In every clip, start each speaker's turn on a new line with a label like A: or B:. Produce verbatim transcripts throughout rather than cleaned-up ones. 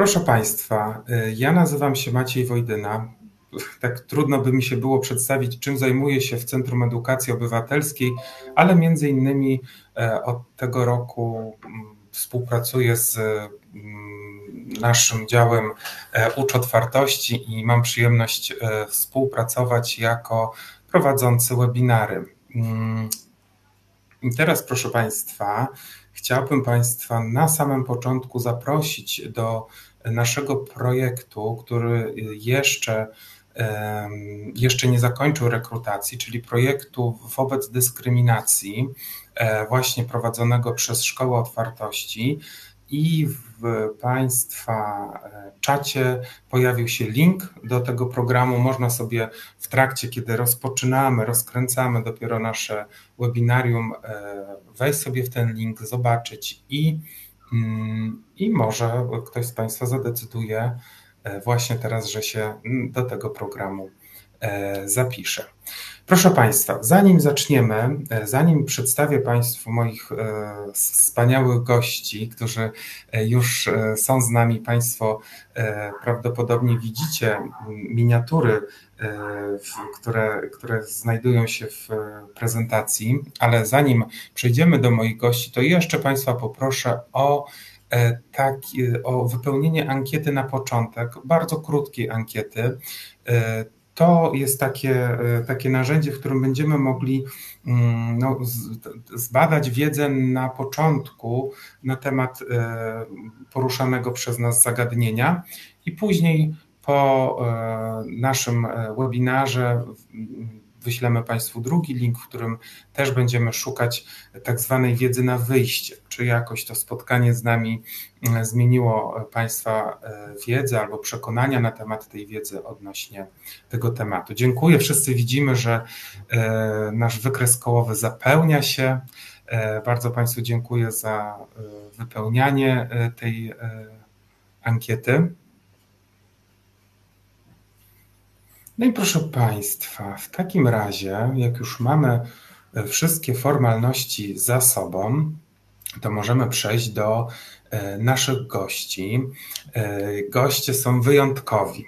A: Proszę Państwa, ja nazywam się Maciej Wojdyna. Tak trudno by mi się było przedstawić, czym zajmuję się w Centrum Edukacji Obywatelskiej, ale między innymi od tego roku współpracuję z naszym działem Ucz Otwartości i mam przyjemność współpracować jako prowadzący webinary. I teraz, proszę Państwa, chciałbym Państwa na samym początku zaprosić do naszego projektu, który jeszcze, jeszcze nie zakończył rekrutacji, czyli projektu Wobec Dyskryminacji, właśnie prowadzonego przez Szkołę Otwartości. I w Państwa czacie pojawił się link do tego programu. Można sobie w trakcie, kiedy rozpoczynamy, rozkręcamy dopiero nasze webinarium, wejść sobie w ten link, zobaczyć i, i może ktoś z Państwa zadecyduje właśnie teraz, że się do tego programu zapisze. Proszę Państwa, zanim zaczniemy, zanim przedstawię Państwu moich wspaniałych gości, którzy już są z nami, Państwo prawdopodobnie widzicie miniatury, które, które znajdują się w prezentacji, ale zanim przejdziemy do moich gości, to jeszcze Państwa poproszę o, taki, o wypełnienie ankiety na początek, bardzo krótkiej ankiety. To jest takie, takie narzędzie, w którym będziemy mogli no, zbadać wiedzę na początku na temat poruszanego przez nas zagadnienia i później po naszym webinarze wyślemy Państwu drugi link, w którym też będziemy szukać tak zwanej wiedzy na wyjście, czy jakoś to spotkanie z nami zmieniło Państwa wiedzę albo przekonania na temat tej wiedzy odnośnie tego tematu. Dziękuję. Wszyscy widzimy, że nasz wykres kołowy zapełnia się. Bardzo Państwu dziękuję za wypełnianie tej ankiety. No i proszę Państwa, w takim razie, jak już mamy wszystkie formalności za sobą, to możemy przejść do naszych gości. Goście są wyjątkowi.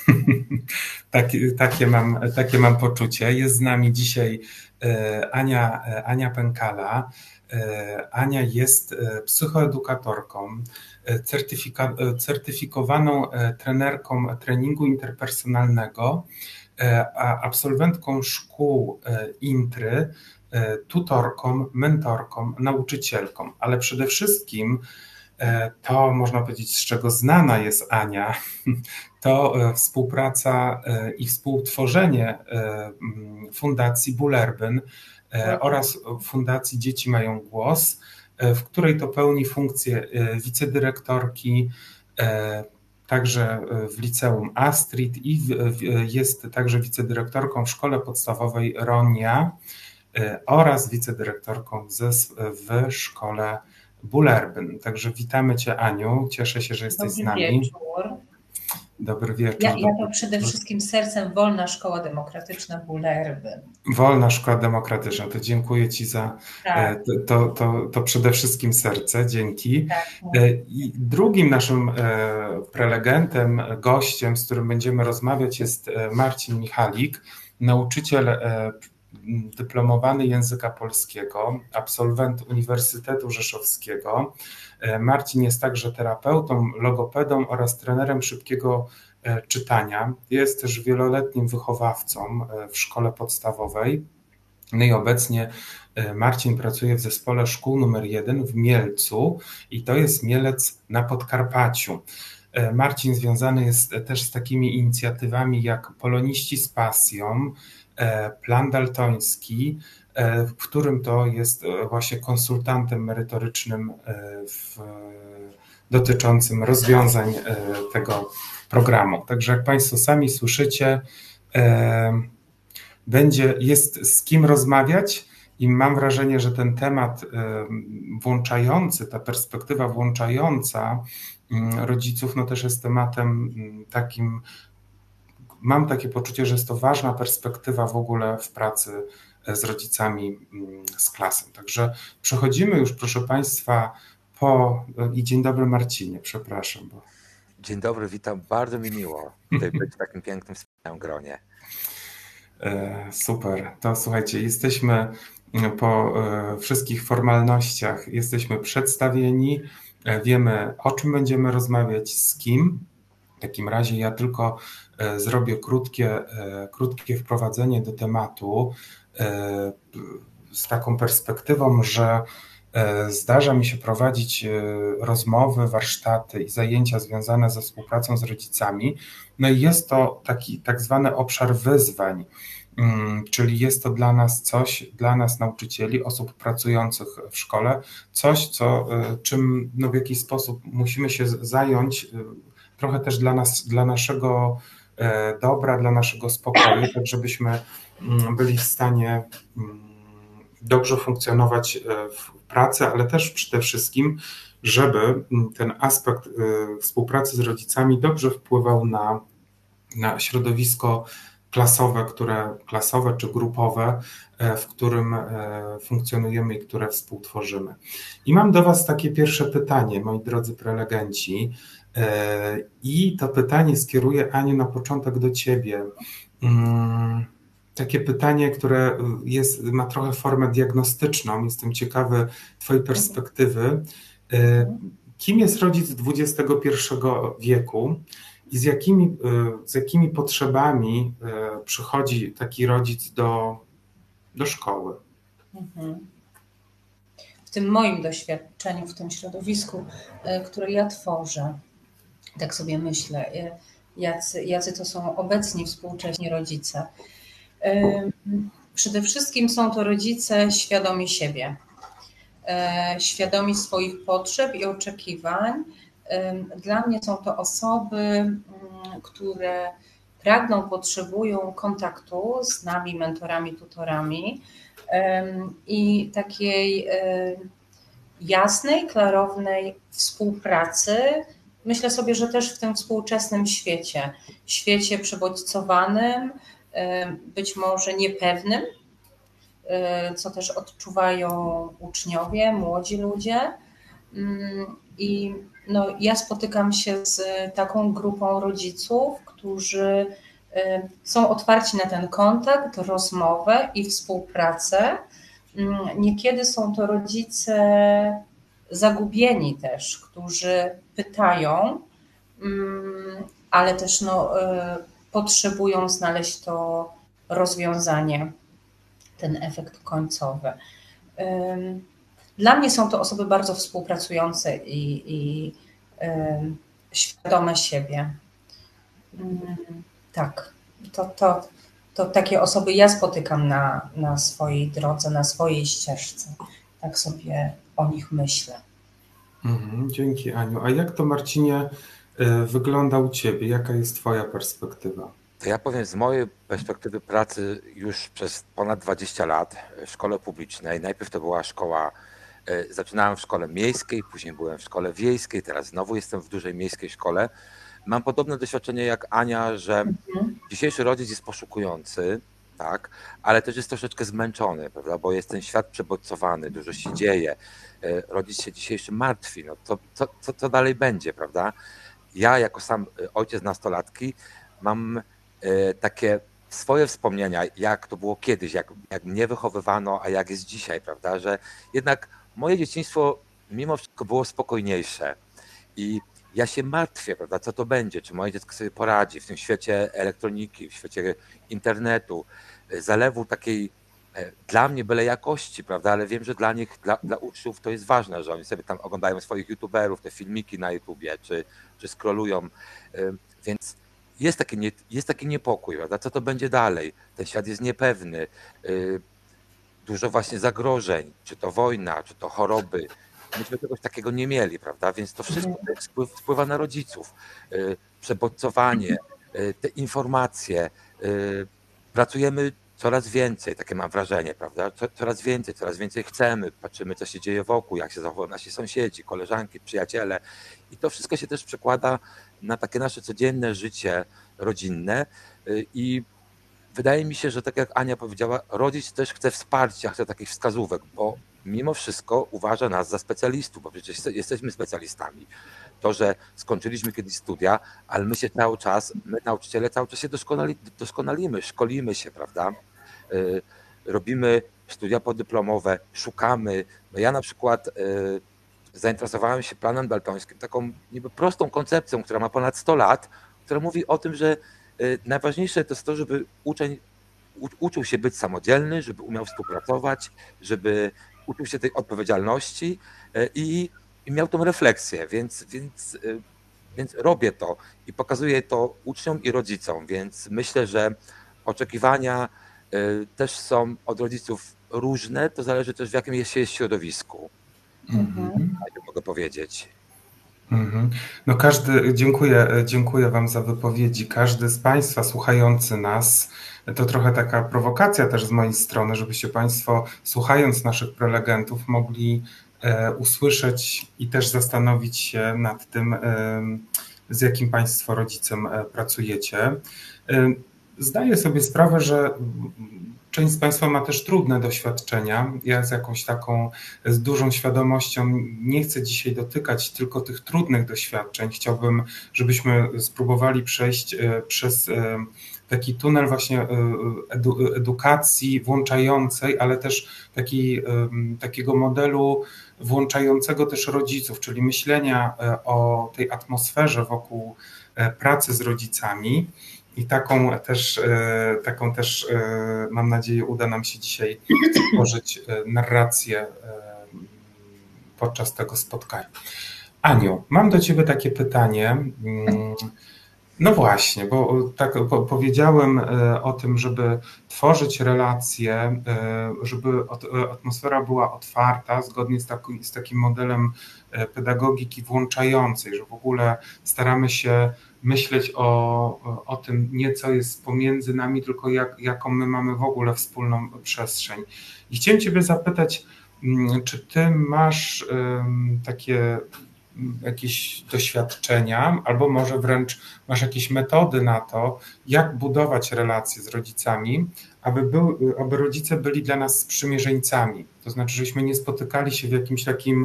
A: takie, takie, mam, takie mam poczucie. Jest z nami dzisiaj Ania, Ania Pękala. Ania jest psychoedukatorką, certyfika, certyfikowaną trenerką treningu interpersonalnego, absolwentką szkół intry, tutorką, mentorką, nauczycielką, ale przede wszystkim to można powiedzieć, z czego znana jest Ania, to współpraca i współtworzenie Fundacji Bullerbyn oraz Fundacji Dzieci Mają Głos, w której to pełni funkcję wicedyrektorki, także w liceum Astrid i jest także wicedyrektorką w szkole podstawowej Ronia oraz wicedyrektorką w szkole Bullerbyn. Także witamy Cię, Aniu, cieszę się, że jesteś
B: Dobry
A: z nami.
B: Wieczór.
A: Dobry wieczór.
B: Ja, ja to przede wszystkim sercem Wolna Szkoła Demokratyczna Bullerbyn.
A: Wolna Szkoła Demokratyczna, to dziękuję Ci za tak. to, to, to przede wszystkim serce, dzięki. Tak. I drugim naszym prelegentem, gościem, z którym będziemy rozmawiać, jest Marcin Michalik, nauczyciel dyplomowany języka polskiego, absolwent Uniwersytetu Rzeszowskiego. Marcin jest także terapeutą, logopedą oraz trenerem szybkiego czytania. Jest też wieloletnim wychowawcą w szkole podstawowej. No i obecnie Marcin pracuje w zespole szkół numer jeden w Mielcu i to jest Mielec na Podkarpaciu. Marcin związany jest też z takimi inicjatywami jak Poloniści z pasją, Plan Daltoński, w którym to jest właśnie konsultantem merytorycznym w, dotyczącym rozwiązań tego programu. Także jak Państwo sami słyszycie, będzie, jest z kim rozmawiać i mam wrażenie, że ten temat włączający, ta perspektywa włączająca rodziców, no też jest tematem takim, mam takie poczucie, że jest to ważna perspektywa w ogóle w pracy z rodzicami, z klasą. Także przechodzimy już, proszę Państwa, po... I dzień dobry, Marcinie, przepraszam. Bo...
C: Dzień dobry, witam. Bardzo mi miło tutaj być w takim pięknym, wspaniałym gronie.
A: Super. To słuchajcie, jesteśmy po wszystkich formalnościach, jesteśmy przedstawieni, wiemy, o czym będziemy rozmawiać, z kim. W takim razie ja tylko zrobię krótkie, krótkie wprowadzenie do tematu z taką perspektywą, że zdarza mi się prowadzić rozmowy, warsztaty i zajęcia związane ze współpracą z rodzicami. No i jest to taki tak zwany obszar wyzwań, czyli jest to dla nas coś, dla nas nauczycieli, osób pracujących w szkole, coś, co, czym no w jakiś sposób musimy się zająć, trochę też dla nas, dla naszego dobra, dla naszego spokoju, tak żebyśmy byli w stanie dobrze funkcjonować w pracy, ale też przede wszystkim, żeby ten aspekt współpracy z rodzicami dobrze wpływał na, na środowisko klasowe, które, klasowe czy grupowe, w którym funkcjonujemy i które współtworzymy. I mam do Was takie pierwsze pytanie, moi drodzy prelegenci, i to pytanie skieruję, Aniu, na początek do Ciebie. Takie pytanie, które jest, ma trochę formę diagnostyczną. Jestem ciekawy Twojej perspektywy. Kim jest rodzic dwudziestego pierwszego wieku i z jakimi, z jakimi potrzebami przychodzi taki rodzic do, do szkoły?
B: W tym moim doświadczeniu, w tym środowisku, które ja tworzę, tak sobie myślę, jacy, jacy to są obecni współcześni rodzice. Przede wszystkim są to rodzice świadomi siebie, świadomi swoich potrzeb i oczekiwań. Dla mnie są to osoby, które pragną, potrzebują kontaktu z nami, mentorami, tutorami i takiej jasnej, klarownej współpracy. Myślę sobie, że też w tym współczesnym świecie, świecie przebodźcowanym, być może niepewnym, co też odczuwają uczniowie, młodzi ludzie. I no, ja spotykam się z taką grupą rodziców, którzy są otwarci na ten kontakt, rozmowę i współpracę. Niekiedy są to rodzice zagubieni też, którzy pytają, ale też no, potrzebują znaleźć to rozwiązanie, ten efekt końcowy. Dla mnie są to osoby bardzo współpracujące i, i świadome siebie. Tak, to, to, to takie osoby ja spotykam na, na swojej drodze, na swojej ścieżce. Tak sobie o nich myślę.
A: Mhm, dzięki, Aniu. A jak to, Marcinie, wygląda u Ciebie? Jaka jest Twoja perspektywa?
C: To ja powiem z mojej perspektywy pracy już przez ponad dwadzieścia lat w szkole publicznej. Najpierw to była szkoła, zaczynałem w szkole miejskiej, później byłem w szkole wiejskiej, teraz znowu jestem w dużej miejskiej szkole. Mam podobne doświadczenie jak Ania, że mhm. dzisiejszy rodzic jest poszukujący, tak, ale też jest troszeczkę zmęczony, prawda, bo jest ten świat przebodźcowany, dużo się dzieje. Rodzic się dzisiejszy martwi, no to co, co, co dalej będzie, prawda? Ja jako sam ojciec nastolatki mam takie swoje wspomnienia, jak to było kiedyś, jak, jak mnie wychowywano, a jak jest dzisiaj, prawda, że jednak moje dzieciństwo mimo wszystko było spokojniejsze i ja się martwię, prawda, co to będzie, czy moje dziecko sobie poradzi w tym świecie elektroniki, w świecie internetu, zalewu takiej dla mnie byle jakości, prawda, ale wiem, że dla nich, dla, dla uczniów to jest ważne, że oni sobie tam oglądają swoich youtuberów, te filmiki na YouTubie, czy, czy scrollują, więc jest taki, nie, jest taki niepokój, prawda, co to będzie dalej, ten świat jest niepewny, dużo właśnie zagrożeń, czy to wojna, czy to choroby, myśmy czegoś takiego nie mieli, prawda, więc to wszystko wpływ, wpływa na rodziców, przebodźcowanie, te informacje, pracujemy coraz więcej, takie mam wrażenie, prawda? Coraz więcej, coraz więcej chcemy, patrzymy, co się dzieje wokół, jak się zachowują nasi sąsiedzi, koleżanki, przyjaciele i to wszystko się też przekłada na takie nasze codzienne życie rodzinne i wydaje mi się, że tak jak Ania powiedziała, rodzic też chce wsparcia, chce takich wskazówek, bo mimo wszystko uważa nas za specjalistów, bo przecież jesteśmy specjalistami. to, że skończyliśmy kiedyś studia, ale my się cały czas, my nauczyciele cały czas się doskonali, doskonalimy, szkolimy się, prawda? Robimy studia podyplomowe, szukamy. No ja na przykład zainteresowałem się planem daltońskim, taką niby prostą koncepcją, która ma ponad sto lat, która mówi o tym, że najważniejsze to jest to, żeby uczeń uczył się być samodzielny, żeby umiał współpracować, żeby uczył się tej odpowiedzialności i, i miał tą refleksję, więc, więc, więc robię to i pokazuję to uczniom i rodzicom, więc myślę, że oczekiwania też są od rodziców różne, to zależy też w jakim jest się środowisku. Mhm. Tak mogę powiedzieć.
A: Mhm. No każdy, dziękuję, dziękuję Wam za wypowiedzi. Każdy z Państwa słuchający nas, to trochę taka prowokacja też z mojej strony, żebyście Państwo, słuchając naszych prelegentów, mogli e, usłyszeć i też zastanowić się nad tym, e, z jakim Państwo rodzicem e, pracujecie. E, zdaję sobie sprawę, że część z Państwa ma też trudne doświadczenia. Ja z jakąś taką, z dużą świadomością nie chcę dzisiaj dotykać tylko tych trudnych doświadczeń. Chciałbym, żebyśmy spróbowali przejść przez taki tunel właśnie edu, edukacji włączającej, ale też taki, takiego modelu włączającego też rodziców, czyli myślenia o tej atmosferze wokół pracy z rodzicami. I taką też, taką też, mam nadzieję, uda nam się dzisiaj stworzyć narrację podczas tego spotkania. Aniu, mam do Ciebie takie pytanie. No właśnie, bo tak powiedziałem o tym, żeby tworzyć relacje, żeby atmosfera była otwarta, zgodnie z takim, z takim modelem pedagogiki włączającej, że w ogóle staramy się myśleć o, o tym nie co jest pomiędzy nami, tylko jak, jaką my mamy w ogóle wspólną przestrzeń. I chciałem Ciebie zapytać, czy Ty masz takie jakieś doświadczenia, albo może wręcz masz jakieś metody na to, jak budować relacje z rodzicami, aby, był, aby rodzice byli dla nas sprzymierzeńcami. To znaczy, żebyśmy nie spotykali się w jakimś takim,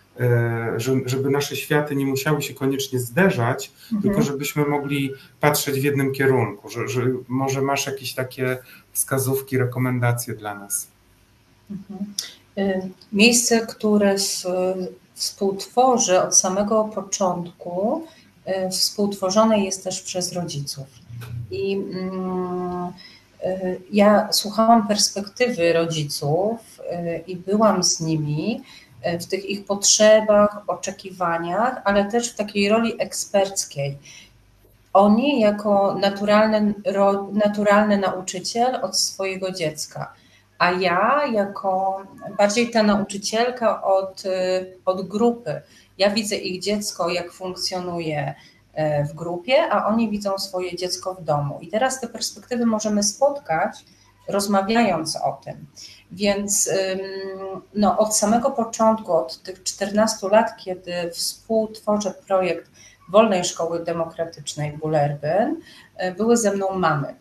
A: żeby nasze światy nie musiały się koniecznie zderzać, mhm. tylko żebyśmy mogli patrzeć w jednym kierunku. Że, że może masz jakieś takie wskazówki, rekomendacje dla nas?
B: Mhm. Miejsce, które z współtworzy od samego początku, współtworzone jest też przez rodziców. I ja słuchałam perspektywy rodziców i byłam z nimi w tych ich potrzebach, oczekiwaniach, ale też w takiej roli eksperckiej. Oni jako naturalny, naturalny nauczyciel od swojego dziecka, a ja jako bardziej ta nauczycielka od, od grupy. Ja widzę ich dziecko, jak funkcjonuje w grupie, a oni widzą swoje dziecko w domu. I teraz te perspektywy możemy spotkać, rozmawiając o tym. Więc no, od samego początku, od tych czternastu lat, kiedy współtworzę projekt Wolnej Szkoły Demokratycznej Bullerbyn, były ze mną mamy.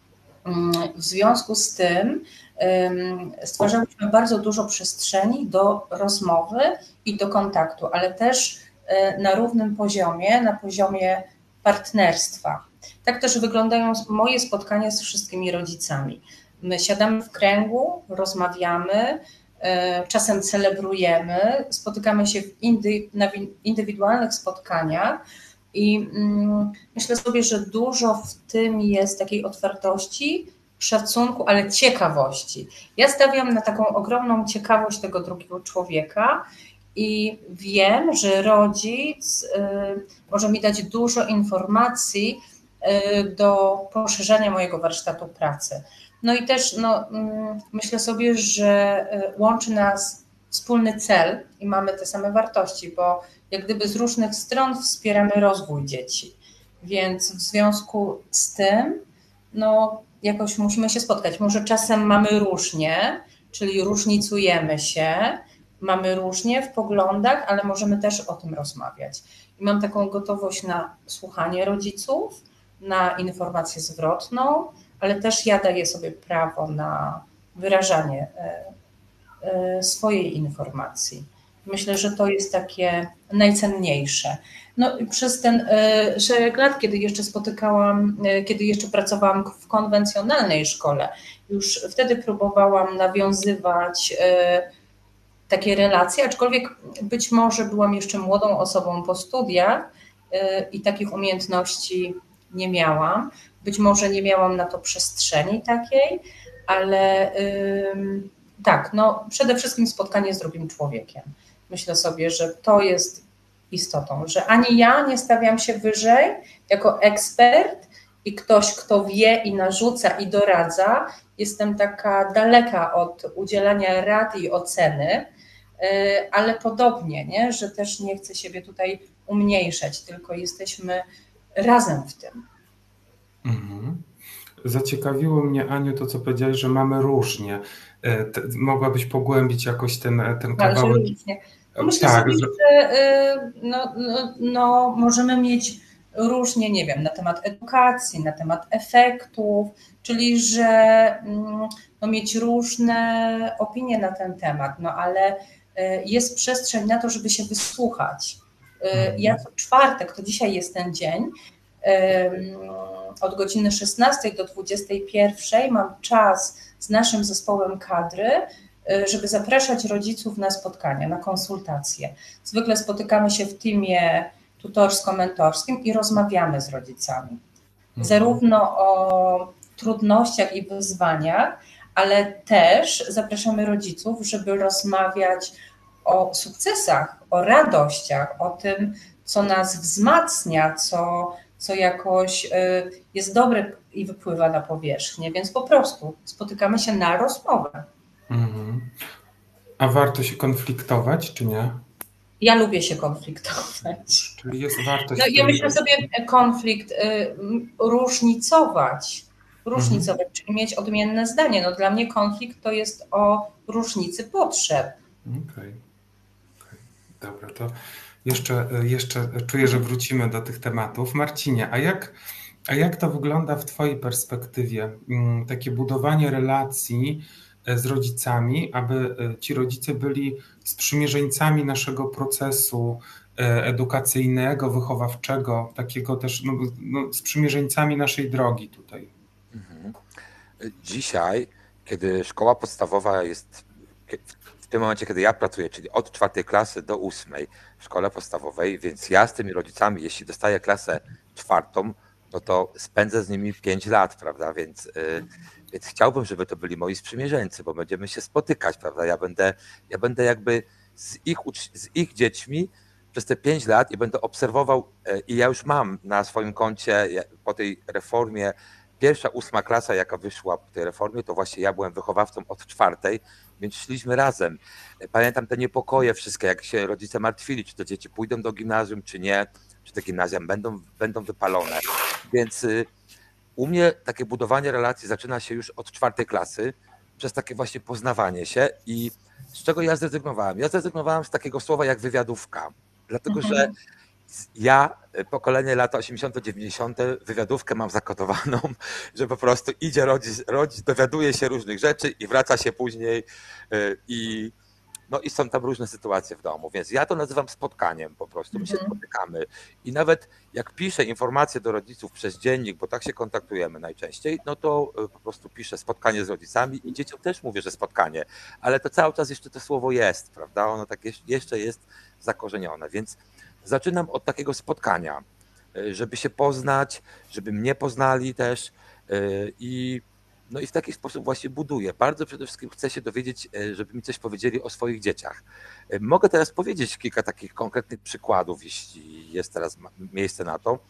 B: W związku z tym stwarzałyśmy bardzo dużo przestrzeni do rozmowy i do kontaktu, ale też na równym poziomie, na poziomie partnerstwa. Tak też wyglądają moje spotkania z wszystkimi rodzicami. My siadamy w kręgu, rozmawiamy, czasem celebrujemy, spotykamy się w indy, na indywidualnych spotkaniach i myślę sobie, że dużo w tym jest takiej otwartości, szacunku, ale ciekawości. Ja stawiam na taką ogromną ciekawość tego drugiego człowieka i wiem, że rodzic może mi dać dużo informacji do poszerzania mojego warsztatu pracy. No i też no, myślę sobie, że łączy nas wspólny cel i mamy te same wartości, bo jak gdyby z różnych stron wspieramy rozwój dzieci. Więc w związku z tym no, jakoś musimy się spotkać. Może czasem mamy różnie, czyli różnicujemy się, mamy różnie w poglądach, ale możemy też o tym rozmawiać. I mam taką gotowość na słuchanie rodziców, na informację zwrotną, ale też ja daję sobie prawo na wyrażanie swojej informacji. Myślę, że to jest takie najcenniejsze. No i przez ten szereg lat, kiedy jeszcze spotykałam, kiedy jeszcze pracowałam w konwencjonalnej szkole, już wtedy próbowałam nawiązywać takie relacje, aczkolwiek być może byłam jeszcze młodą osobą po studiach i takich umiejętności nie miałam. Być może nie miałam na to przestrzeni takiej, ale tak, no przede wszystkim spotkanie z drugim człowiekiem. Myślę sobie, że to jest istotą, że ani ja nie stawiam się wyżej jako ekspert i ktoś, kto wie i narzuca i doradza. Jestem taka daleka od udzielania rad i oceny, ale podobnie, nie? Że też nie chcę siebie tutaj umniejszać, tylko jesteśmy razem w tym.
A: Mhm. Zaciekawiło mnie, Aniu, to co powiedziałeś, że mamy różnie. Te, mogłabyś pogłębić jakoś ten, ten kawałek?
B: No myślę tak, sobie, że no, no, no, możemy mieć różnie, nie wiem, na temat edukacji, na temat efektów, czyli że no, mieć różne opinie na ten temat, no ale jest przestrzeń na to, żeby się wysłuchać. Ja co czwartek, to dzisiaj jest ten dzień, od godziny szesnastej do dwudziestej pierwszej mam czas z naszym zespołem kadry, żeby zapraszać rodziców na spotkania, na konsultacje. Zwykle spotykamy się w teamie tutorsko-mentorskim i rozmawiamy z rodzicami. Mhm. Zarówno o trudnościach i wyzwaniach, ale też zapraszamy rodziców, żeby rozmawiać o sukcesach, o radościach, o tym, co nas wzmacnia, co, co jakoś jest dobre i wypływa na powierzchnię, więc po prostu spotykamy się na rozmowę.
A: Mhm. A warto się konfliktować, czy nie?
B: Ja lubię się konfliktować.
A: Czyli jest wartość.
B: No, ja myślę sobie konflikt, y, różnicować, różnicować, mhm. czyli mieć odmienne zdanie. No, dla mnie konflikt to jest o różnicy potrzeb.
A: Okej. Okay. Okay. Dobra, to jeszcze, jeszcze czuję, że wrócimy do tych tematów. Marcinie, a jak, a jak to wygląda w twojej perspektywie? Takie budowanie relacji z rodzicami, aby ci rodzice byli sprzymierzeńcami naszego procesu edukacyjnego, wychowawczego, takiego też no, no, sprzymierzeńcami naszej drogi tutaj.
C: Mhm. Dzisiaj, kiedy szkoła podstawowa jest, w tym momencie, kiedy ja pracuję, czyli od czwartej klasy do ósmej w szkole podstawowej, więc ja z tymi rodzicami, jeśli dostaję klasę czwartą, no to spędzę z nimi pięć lat, prawda, więc... Yy, Więc chciałbym, żeby to byli moi sprzymierzeńcy, bo będziemy się spotykać, prawda? Ja będę, ja będę jakby z ich, z ich dziećmi przez te pięć lat i będę obserwował i ja już mam na swoim koncie po tej reformie, pierwsza ósma klasa, jaka wyszła po tej reformie, to właśnie ja byłem wychowawcą od czwartej, więc szliśmy razem. Pamiętam te niepokoje wszystkie, jak się rodzice martwili, czy te dzieci pójdą do gimnazjum, czy nie, czy te gimnazja będą, będą wypalone. Więc u mnie takie budowanie relacji zaczyna się już od czwartej klasy, przez takie właśnie poznawanie się i z czego ja zrezygnowałem? Ja zrezygnowałem z takiego słowa jak wywiadówka, dlatego mhm. że ja, pokolenie lata osiemdziesiąte dziewięćdziesiąte, wywiadówkę mam zakodowaną, że po prostu idzie rodzic, rodzic, dowiaduje się różnych rzeczy i wraca się później i no i są tam różne sytuacje w domu, więc ja to nazywam spotkaniem po prostu, my się mhm. spotykamy i nawet jak piszę informacje do rodziców przez dziennik, bo tak się kontaktujemy najczęściej, no to po prostu piszę spotkanie z rodzicami i dzieciom też mówię, że spotkanie, ale to cały czas jeszcze to słowo jest, prawda, ono tak jeszcze jest zakorzenione, więc zaczynam od takiego spotkania, żeby się poznać, żeby mnie poznali też i no i w taki sposób właśnie buduję. Bardzo przede wszystkim chcę się dowiedzieć, żeby mi coś powiedzieli o swoich dzieciach. Mogę teraz powiedzieć kilka takich konkretnych przykładów, jeśli jest teraz miejsce na to.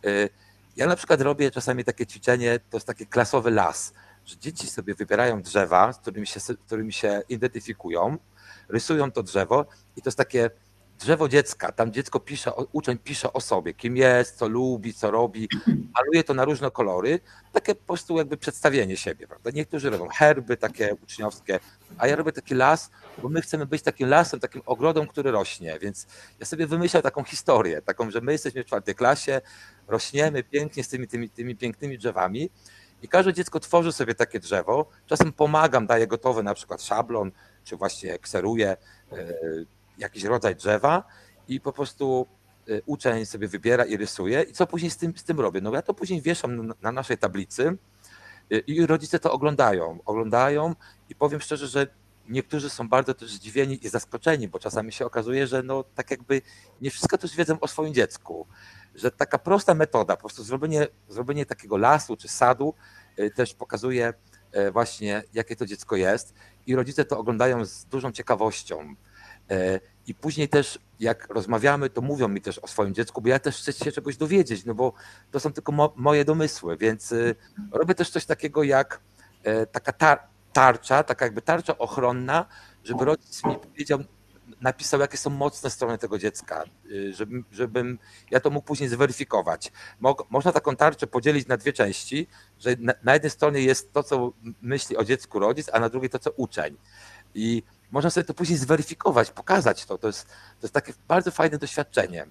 C: Ja na przykład robię czasami takie ćwiczenie, to jest taki klasowy las, że dzieci sobie wybierają drzewa, z którymi się, z którymi się identyfikują, rysują to drzewo i to jest takie drzewo dziecka, tam dziecko pisze, uczeń pisze o sobie, kim jest, co lubi, co robi, maluje to na różne kolory, takie po prostu jakby przedstawienie siebie, prawda? Niektórzy robią herby takie uczniowskie, a ja robię taki las, bo my chcemy być takim lasem, takim ogrodą, który rośnie, więc ja sobie wymyślę taką historię, taką, że my jesteśmy w czwartej klasie, rośniemy pięknie z tymi, tymi, tymi pięknymi drzewami i każde dziecko tworzy sobie takie drzewo, czasem pomagam, daję gotowy na przykład szablon, czy właśnie kseruję, jakiś rodzaj drzewa i po prostu uczeń sobie wybiera i rysuje. I co później z tym, z tym robię? No ja to później wieszam na, na naszej tablicy i rodzice to oglądają. Oglądają i powiem szczerze, że niektórzy są bardzo też zdziwieni i zaskoczeni, bo czasami się okazuje, że no tak jakby nie wszystko też wiedzą o swoim dziecku. Że taka prosta metoda, po prostu zrobienie, zrobienie takiego lasu czy sadu też pokazuje właśnie, jakie to dziecko jest i rodzice to oglądają z dużą ciekawością. I później też jak rozmawiamy, to mówią mi też o swoim dziecku, bo ja też chcę się czegoś dowiedzieć, no bo to są tylko mo- moje domysły, więc robię też coś takiego jak taka tar- tarcza, taka jakby tarcza ochronna, żeby rodzic mi powiedział, napisał, jakie są mocne strony tego dziecka, żebym, żebym ja to mógł później zweryfikować. Mo- można taką tarczę podzielić na dwie części, że na, na jednej stronie jest to, co myśli o dziecku rodzic, a na drugiej to, co uczeń. I można sobie to później zweryfikować, pokazać to. To jest, to jest takie bardzo fajne doświadczenie.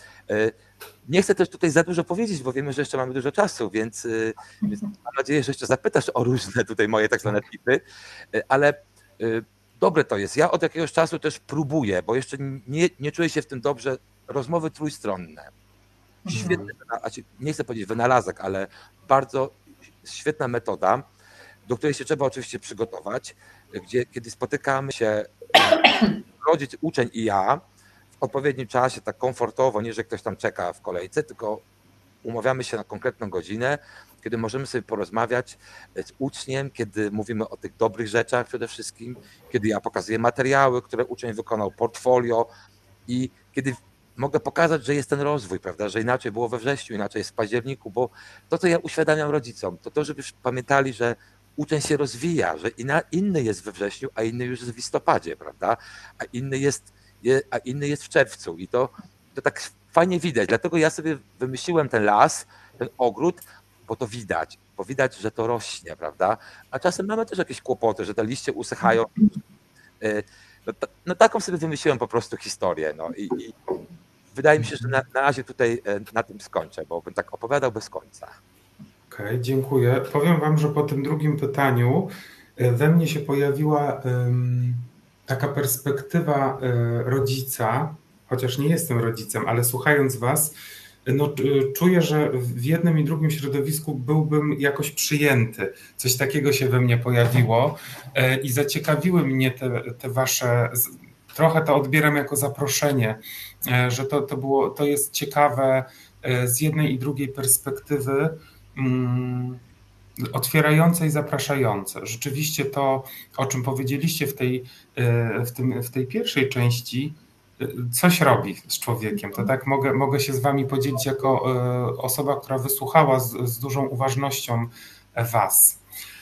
C: Nie chcę też tutaj za dużo powiedzieć, bo wiemy, że jeszcze mamy dużo czasu, więc, więc mam nadzieję, że jeszcze zapytasz o różne tutaj moje tak zwane tipy, ale dobre to jest. Ja od jakiegoś czasu też próbuję, bo jeszcze nie, nie czuję się w tym dobrze, rozmowy trójstronne. Świetne, nie chcę powiedzieć wynalazek, ale bardzo świetna metoda, do której się trzeba oczywiście przygotować, gdzie kiedy spotykamy się rodzic, uczeń i ja w odpowiednim czasie, tak komfortowo, nie że ktoś tam czeka w kolejce, tylko umawiamy się na konkretną godzinę, kiedy możemy sobie porozmawiać z uczniem, kiedy mówimy o tych dobrych rzeczach przede wszystkim, kiedy ja pokazuję materiały, które uczeń wykonał, portfolio i kiedy mogę pokazać, że jest ten rozwój, prawda, że inaczej było we wrześniu, inaczej jest w październiku, bo to, co ja uświadamiam rodzicom, to to, żeby pamiętali, że uczeń się rozwija, że inny jest we wrześniu, a inny już jest w listopadzie, prawda? A inny jest, a inny jest w czerwcu. I to, to tak fajnie widać. Dlatego ja sobie wymyśliłem ten las, ten ogród, bo to widać, bo widać, że to rośnie, prawda? A czasem mamy też jakieś kłopoty, że te liście usychają. No, no taką sobie wymyśliłem po prostu historię. No i, i wydaje mi się, że na, na razie tutaj na tym skończę, bo bym tak opowiadał bez końca.
A: Okej, okay, dziękuję. Powiem wam, że po tym drugim pytaniu we mnie się pojawiła um, taka perspektywa rodzica, chociaż nie jestem rodzicem, ale słuchając was, no, czuję, że w jednym i drugim środowisku byłbym jakoś przyjęty. Coś takiego się we mnie pojawiło i zaciekawiły mnie te, te wasze, trochę to odbieram jako zaproszenie, że to, to, było, to jest ciekawe z jednej i drugiej perspektywy, otwierające i zapraszające. Rzeczywiście to, o czym powiedzieliście w tej, w tym, w tej pierwszej części, coś robi z człowiekiem. To tak mogę, mogę się z wami podzielić jako osoba, która wysłuchała z, z dużą uważnością was.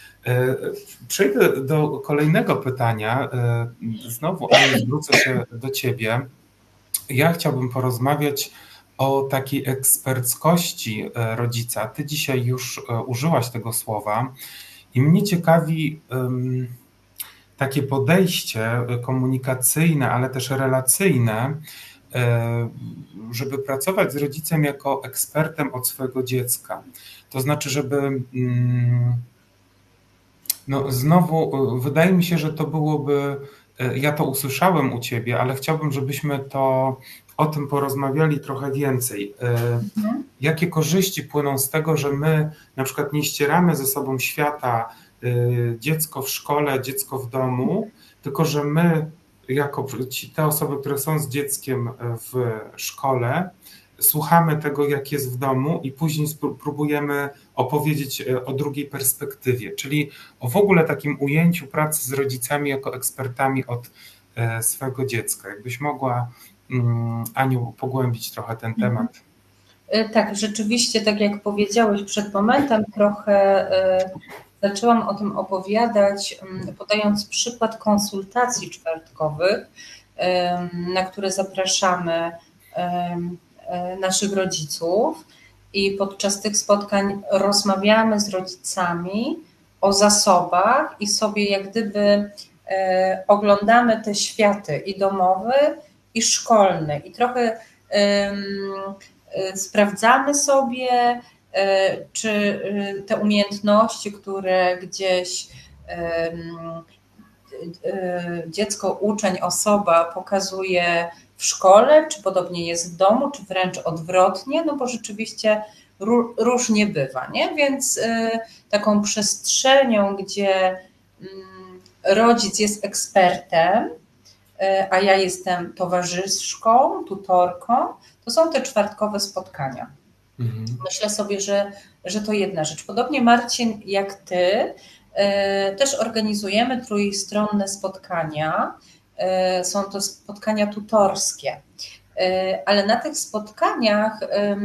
A: Przejdę do kolejnego pytania. Znowu, Aniu, zwrócę się do ciebie. Ja chciałbym porozmawiać o takiej eksperckości rodzica. Ty dzisiaj już użyłaś tego słowa i mnie ciekawi um, takie podejście komunikacyjne, ale też relacyjne, żeby pracować z rodzicem jako ekspertem od swojego dziecka. To znaczy, żeby um, no znowu wydaje mi się, że to byłoby, ja to usłyszałem u ciebie, ale chciałbym, żebyśmy to o tym porozmawiali trochę więcej. Mhm. Jakie korzyści płyną z tego, że my na przykład nie ścieramy ze sobą świata, dziecko w szkole, dziecko w domu, tylko że my jako te osoby, które są z dzieckiem w szkole, słuchamy tego, jak jest w domu i później próbujemy opowiedzieć o drugiej perspektywie, czyli o w ogóle takim ujęciu pracy z rodzicami jako ekspertami od swojego dziecka. Jakbyś mogła, Aniu, pogłębić trochę ten temat.
B: Tak, rzeczywiście, tak jak powiedziałeś przed momentem, trochę zaczęłam o tym opowiadać, podając przykład konsultacji czwartkowych, na które zapraszamy naszych rodziców i podczas tych spotkań rozmawiamy z rodzicami o zasobach i sobie jak gdyby oglądamy te światy i domowy, i szkolny i trochę sprawdzamy sobie, czy te umiejętności, które gdzieś dziecko, uczeń, osoba pokazuje w szkole, czy podobnie jest w domu, czy wręcz odwrotnie, no bo rzeczywiście różnie bywa, nie? Więc taką przestrzenią, gdzie rodzic jest ekspertem, a ja jestem towarzyszką, tutorką, to są te czwartkowe spotkania. Mhm. Myślę sobie, że, że to jedna rzecz. Podobnie Marcin, jak ty, też organizujemy trójstronne spotkania. Są to spotkania tutorskie, ale na tych spotkaniach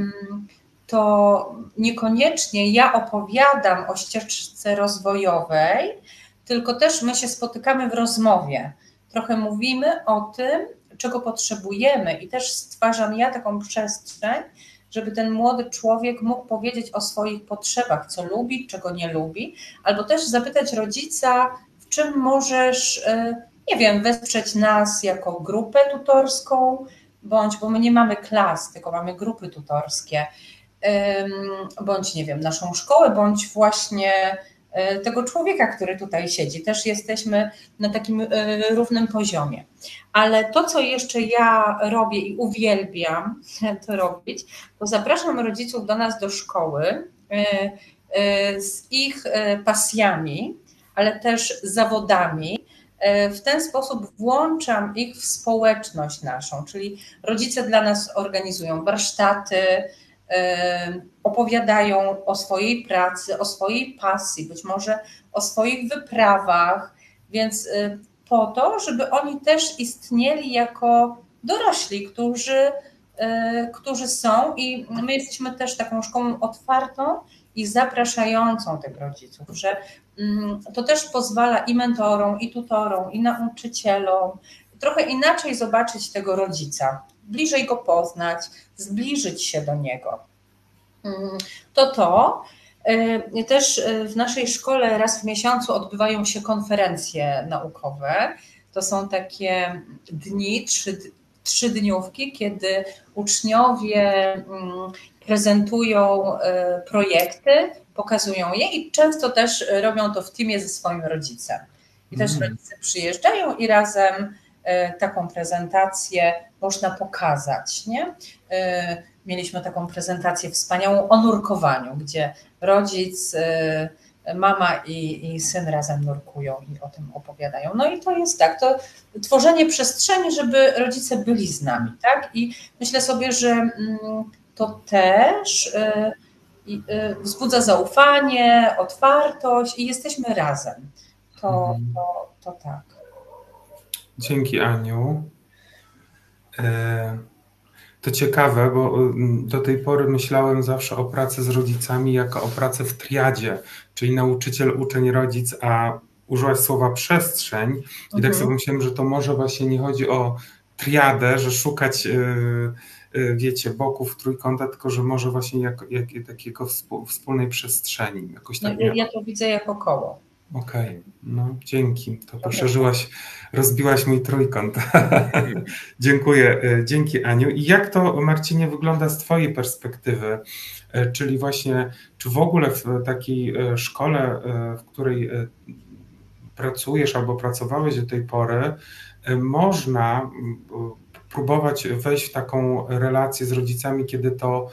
B: to niekoniecznie ja opowiadam o ścieżce rozwojowej, tylko też my się spotykamy w rozmowie. Trochę mówimy o tym, czego potrzebujemy i też stwarzam ja taką przestrzeń, żeby ten młody człowiek mógł powiedzieć o swoich potrzebach, co lubi, czego nie lubi, albo też zapytać rodzica, w czym możesz, nie wiem, wesprzeć nas jako grupę tutorską, bądź, bo my nie mamy klas, tylko mamy grupy tutorskie, bądź, nie wiem, naszą szkołę, bądź właśnie tego człowieka, który tutaj siedzi. Też jesteśmy na takim równym poziomie. Ale to, co jeszcze ja robię i uwielbiam to robić, to zapraszam rodziców do nas do szkoły z ich pasjami, ale też zawodami. W ten sposób włączam ich w społeczność naszą, czyli rodzice dla nas organizują warsztaty, opowiadają o swojej pracy, o swojej pasji, być może o swoich wyprawach, więc po to, żeby oni też istnieli jako dorośli, którzy, którzy są i my jesteśmy też taką szkołą otwartą i zapraszającą tych rodziców, że to też pozwala i mentorom, i tutorom, i nauczycielom trochę inaczej zobaczyć tego rodzica, bliżej go poznać, zbliżyć się do niego. To to. Też w naszej szkole raz w miesiącu odbywają się konferencje naukowe. To są takie dni, trzy, trzy dniówki, kiedy uczniowie prezentują projekty, pokazują je i często też robią to w teamie ze swoim rodzicem. I też rodzice przyjeżdżają i razem taką prezentację można pokazać, nie? Mieliśmy taką prezentację wspaniałą o nurkowaniu, gdzie rodzic, mama i, i syn razem nurkują i o tym opowiadają. No i to jest tak, to tworzenie przestrzeni, żeby rodzice byli z nami, tak? I myślę sobie, że to też wzbudza zaufanie, otwartość i jesteśmy razem. To, to, to tak.
A: Dzięki, Aniu. To ciekawe, bo do tej pory myślałem zawsze o pracy z rodzicami jako o pracy w triadzie, czyli nauczyciel, uczeń, rodzic, a użyłaś słowa przestrzeń i mhm. tak sobie myślałem, że to może właśnie nie chodzi o triadę, że szukać, wiecie, boków trójkąta, tylko że może właśnie jako, jak, takiego wspólnej przestrzeni. Jakoś tak
B: no, ja to widzę jako koło.
A: Okej, okay. No dzięki, to poszerzyłaś, rozbiłaś mój trójkąt. Dziękuję, dzięki Aniu. I jak to, Marcinie, wygląda z twojej perspektywy? Czyli właśnie, czy w ogóle w takiej szkole, w której pracujesz albo pracowałeś do tej pory, można próbować wejść w taką relację z rodzicami, kiedy to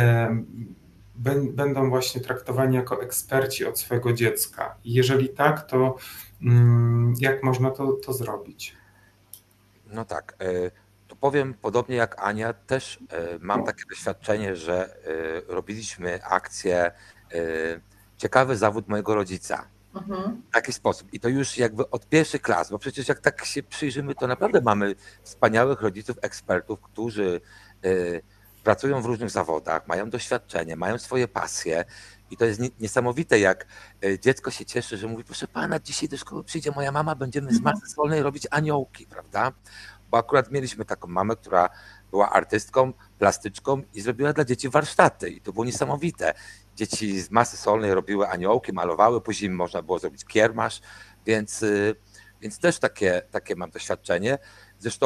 A: będą właśnie traktowani jako eksperci od swojego dziecka? I jeżeli tak, to jak można to, to zrobić?
C: No tak, to powiem podobnie jak Ania, też mam takie doświadczenie, że robiliśmy akcję Ciekawy zawód mojego rodzica. Mhm. W taki sposób. I to już jakby od pierwszych klas, bo przecież jak tak się przyjrzymy, to naprawdę mamy wspaniałych rodziców, ekspertów, którzy pracują w różnych zawodach, mają doświadczenie, mają swoje pasje i to jest niesamowite, jak dziecko się cieszy, że mówi, proszę pana, dzisiaj do szkoły przyjdzie moja mama, będziemy z masy solnej robić aniołki, prawda? Bo akurat mieliśmy taką mamę, która była artystką, plastyczką i zrobiła dla dzieci warsztaty i to było niesamowite. Dzieci z masy solnej robiły aniołki, malowały, później można było zrobić kiermasz, więc, więc też takie, takie mam doświadczenie. Zresztą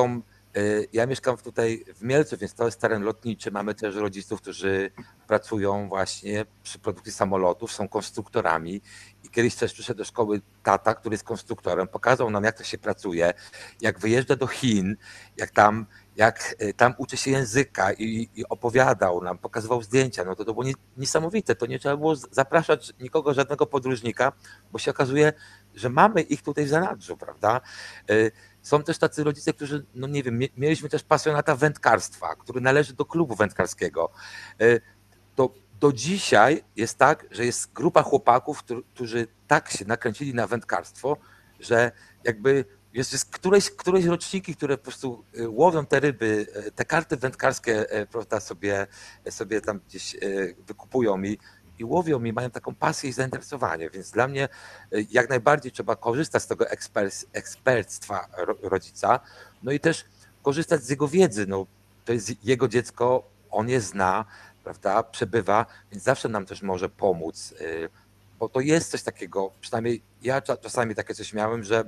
C: Ja mieszkam tutaj w Mielcu, więc to jest teren lotniczy. Mamy też rodziców, którzy pracują właśnie przy produkcji samolotów, są konstruktorami i kiedyś też przyszedł do szkoły tata, który jest konstruktorem, pokazał nam, jak to się pracuje, jak wyjeżdża do Chin, jak tam, jak tam uczy się języka i, i opowiadał nam, pokazywał zdjęcia. No to, to było niesamowite, to nie trzeba było zapraszać nikogo, żadnego podróżnika, bo się okazuje, że mamy ich tutaj w zanadrzu, prawda? Są też tacy rodzice, którzy, no nie wiem, mieliśmy też pasjonata wędkarstwa, który należy do klubu wędkarskiego. To do dzisiaj jest tak, że jest grupa chłopaków, którzy tak się nakręcili na wędkarstwo, że jakby jest, jest któreś, któreś roczniki, które po prostu łowią te ryby, te karty wędkarskie, prawda, sobie, sobie tam gdzieś wykupują i i łowią i mają taką pasję i zainteresowanie, więc dla mnie jak najbardziej trzeba korzystać z tego eksperctwa rodzica, no i też korzystać z jego wiedzy, no to jest jego dziecko, on je zna, prawda, przebywa, więc zawsze nam też może pomóc, bo to jest coś takiego, przynajmniej ja czasami takie coś miałem, że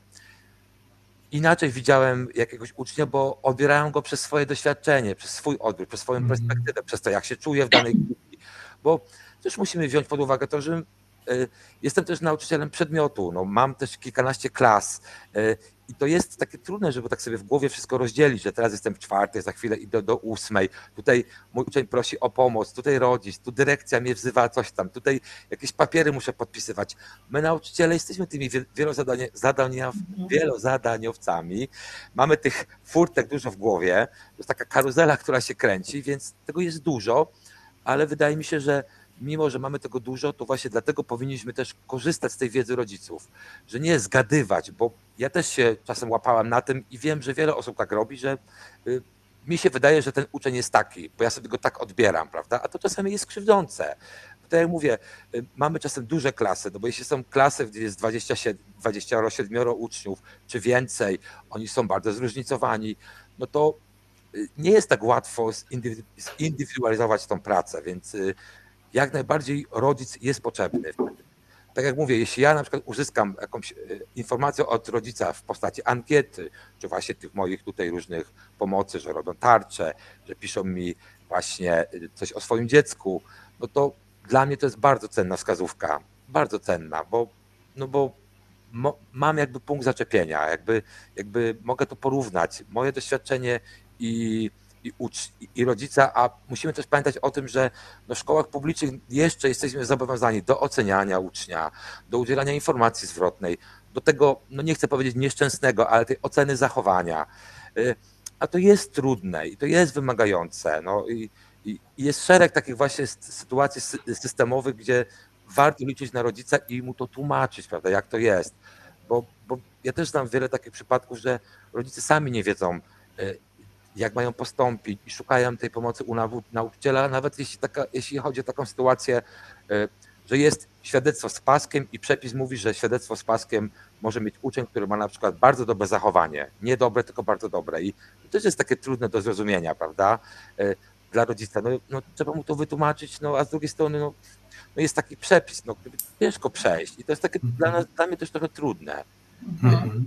C: inaczej widziałem jakiegoś ucznia, bo odbierałem go przez swoje doświadczenie, przez swój odbiór, przez swoją perspektywę, przez to, jak się czuje w danej chwili, bo też musimy wziąć pod uwagę to, że jestem też nauczycielem przedmiotu, no, mam też kilkanaście klas i to jest takie trudne, żeby tak sobie w głowie wszystko rozdzielić, że teraz jestem w czwartej, za chwilę idę do ósmej, tutaj mój uczeń prosi o pomoc, tutaj rodzic, tu dyrekcja mnie wzywa, coś tam, tutaj jakieś papiery muszę podpisywać. My nauczyciele jesteśmy tymi wielozadania, zadania, wielozadaniowcami, mamy tych furtek dużo w głowie, to jest taka karuzela, która się kręci, więc tego jest dużo, ale wydaje mi się, że mimo, że mamy tego dużo, to właśnie dlatego powinniśmy też korzystać z tej wiedzy rodziców, że nie zgadywać, bo ja też się czasem łapałem na tym i wiem, że wiele osób tak robi, że y, mi się wydaje, że ten uczeń jest taki, bo ja sobie go tak odbieram, prawda? A to czasami jest krzywdzące. Tak jak mówię, y, mamy czasem duże klasy, no bo jeśli są klasy, gdzie jest dwadzieścia siedem, dwadzieścia siedem uczniów, czy więcej, oni są bardzo zróżnicowani, no to y, nie jest tak łatwo zindywidualizować tą pracę, więc y, jak najbardziej rodzic jest potrzebny. Tak jak mówię, jeśli ja na przykład uzyskam jakąś informację od rodzica w postaci ankiety, czy właśnie tych moich tutaj różnych pomocy, że robią tarcze, że piszą mi właśnie coś o swoim dziecku, no to dla mnie to jest bardzo cenna wskazówka, bardzo cenna, bo, no bo mo, mam jakby punkt zaczepienia, jakby, jakby mogę to porównać, moje doświadczenie i I, ucz, i rodzica, a musimy też pamiętać o tym, że no w szkołach publicznych jeszcze jesteśmy zobowiązani do oceniania ucznia, do udzielania informacji zwrotnej, do tego, no nie chcę powiedzieć nieszczęsnego, ale tej oceny zachowania. A to jest trudne i to jest wymagające. No i, i jest szereg takich właśnie sytuacji systemowych, gdzie warto liczyć na rodzica i mu to tłumaczyć, prawda, jak to jest. Bo, bo ja też znam wiele takich przypadków, że rodzice sami nie wiedzą, jak mają postąpić i szukają tej pomocy u nauczyciela, nawet jeśli, taka, jeśli chodzi o taką sytuację, że jest świadectwo z paskiem i przepis mówi, że świadectwo z paskiem może mieć uczeń, który ma na przykład bardzo dobre zachowanie, nie dobre, tylko bardzo dobre i to też jest takie trudne do zrozumienia, prawda, dla rodzica, no, no trzeba mu to wytłumaczyć, no a z drugiej strony no, no jest taki przepis, no ciężko przejść i to jest takie mhm. dla, nas, dla mnie też trochę trudne. Mhm.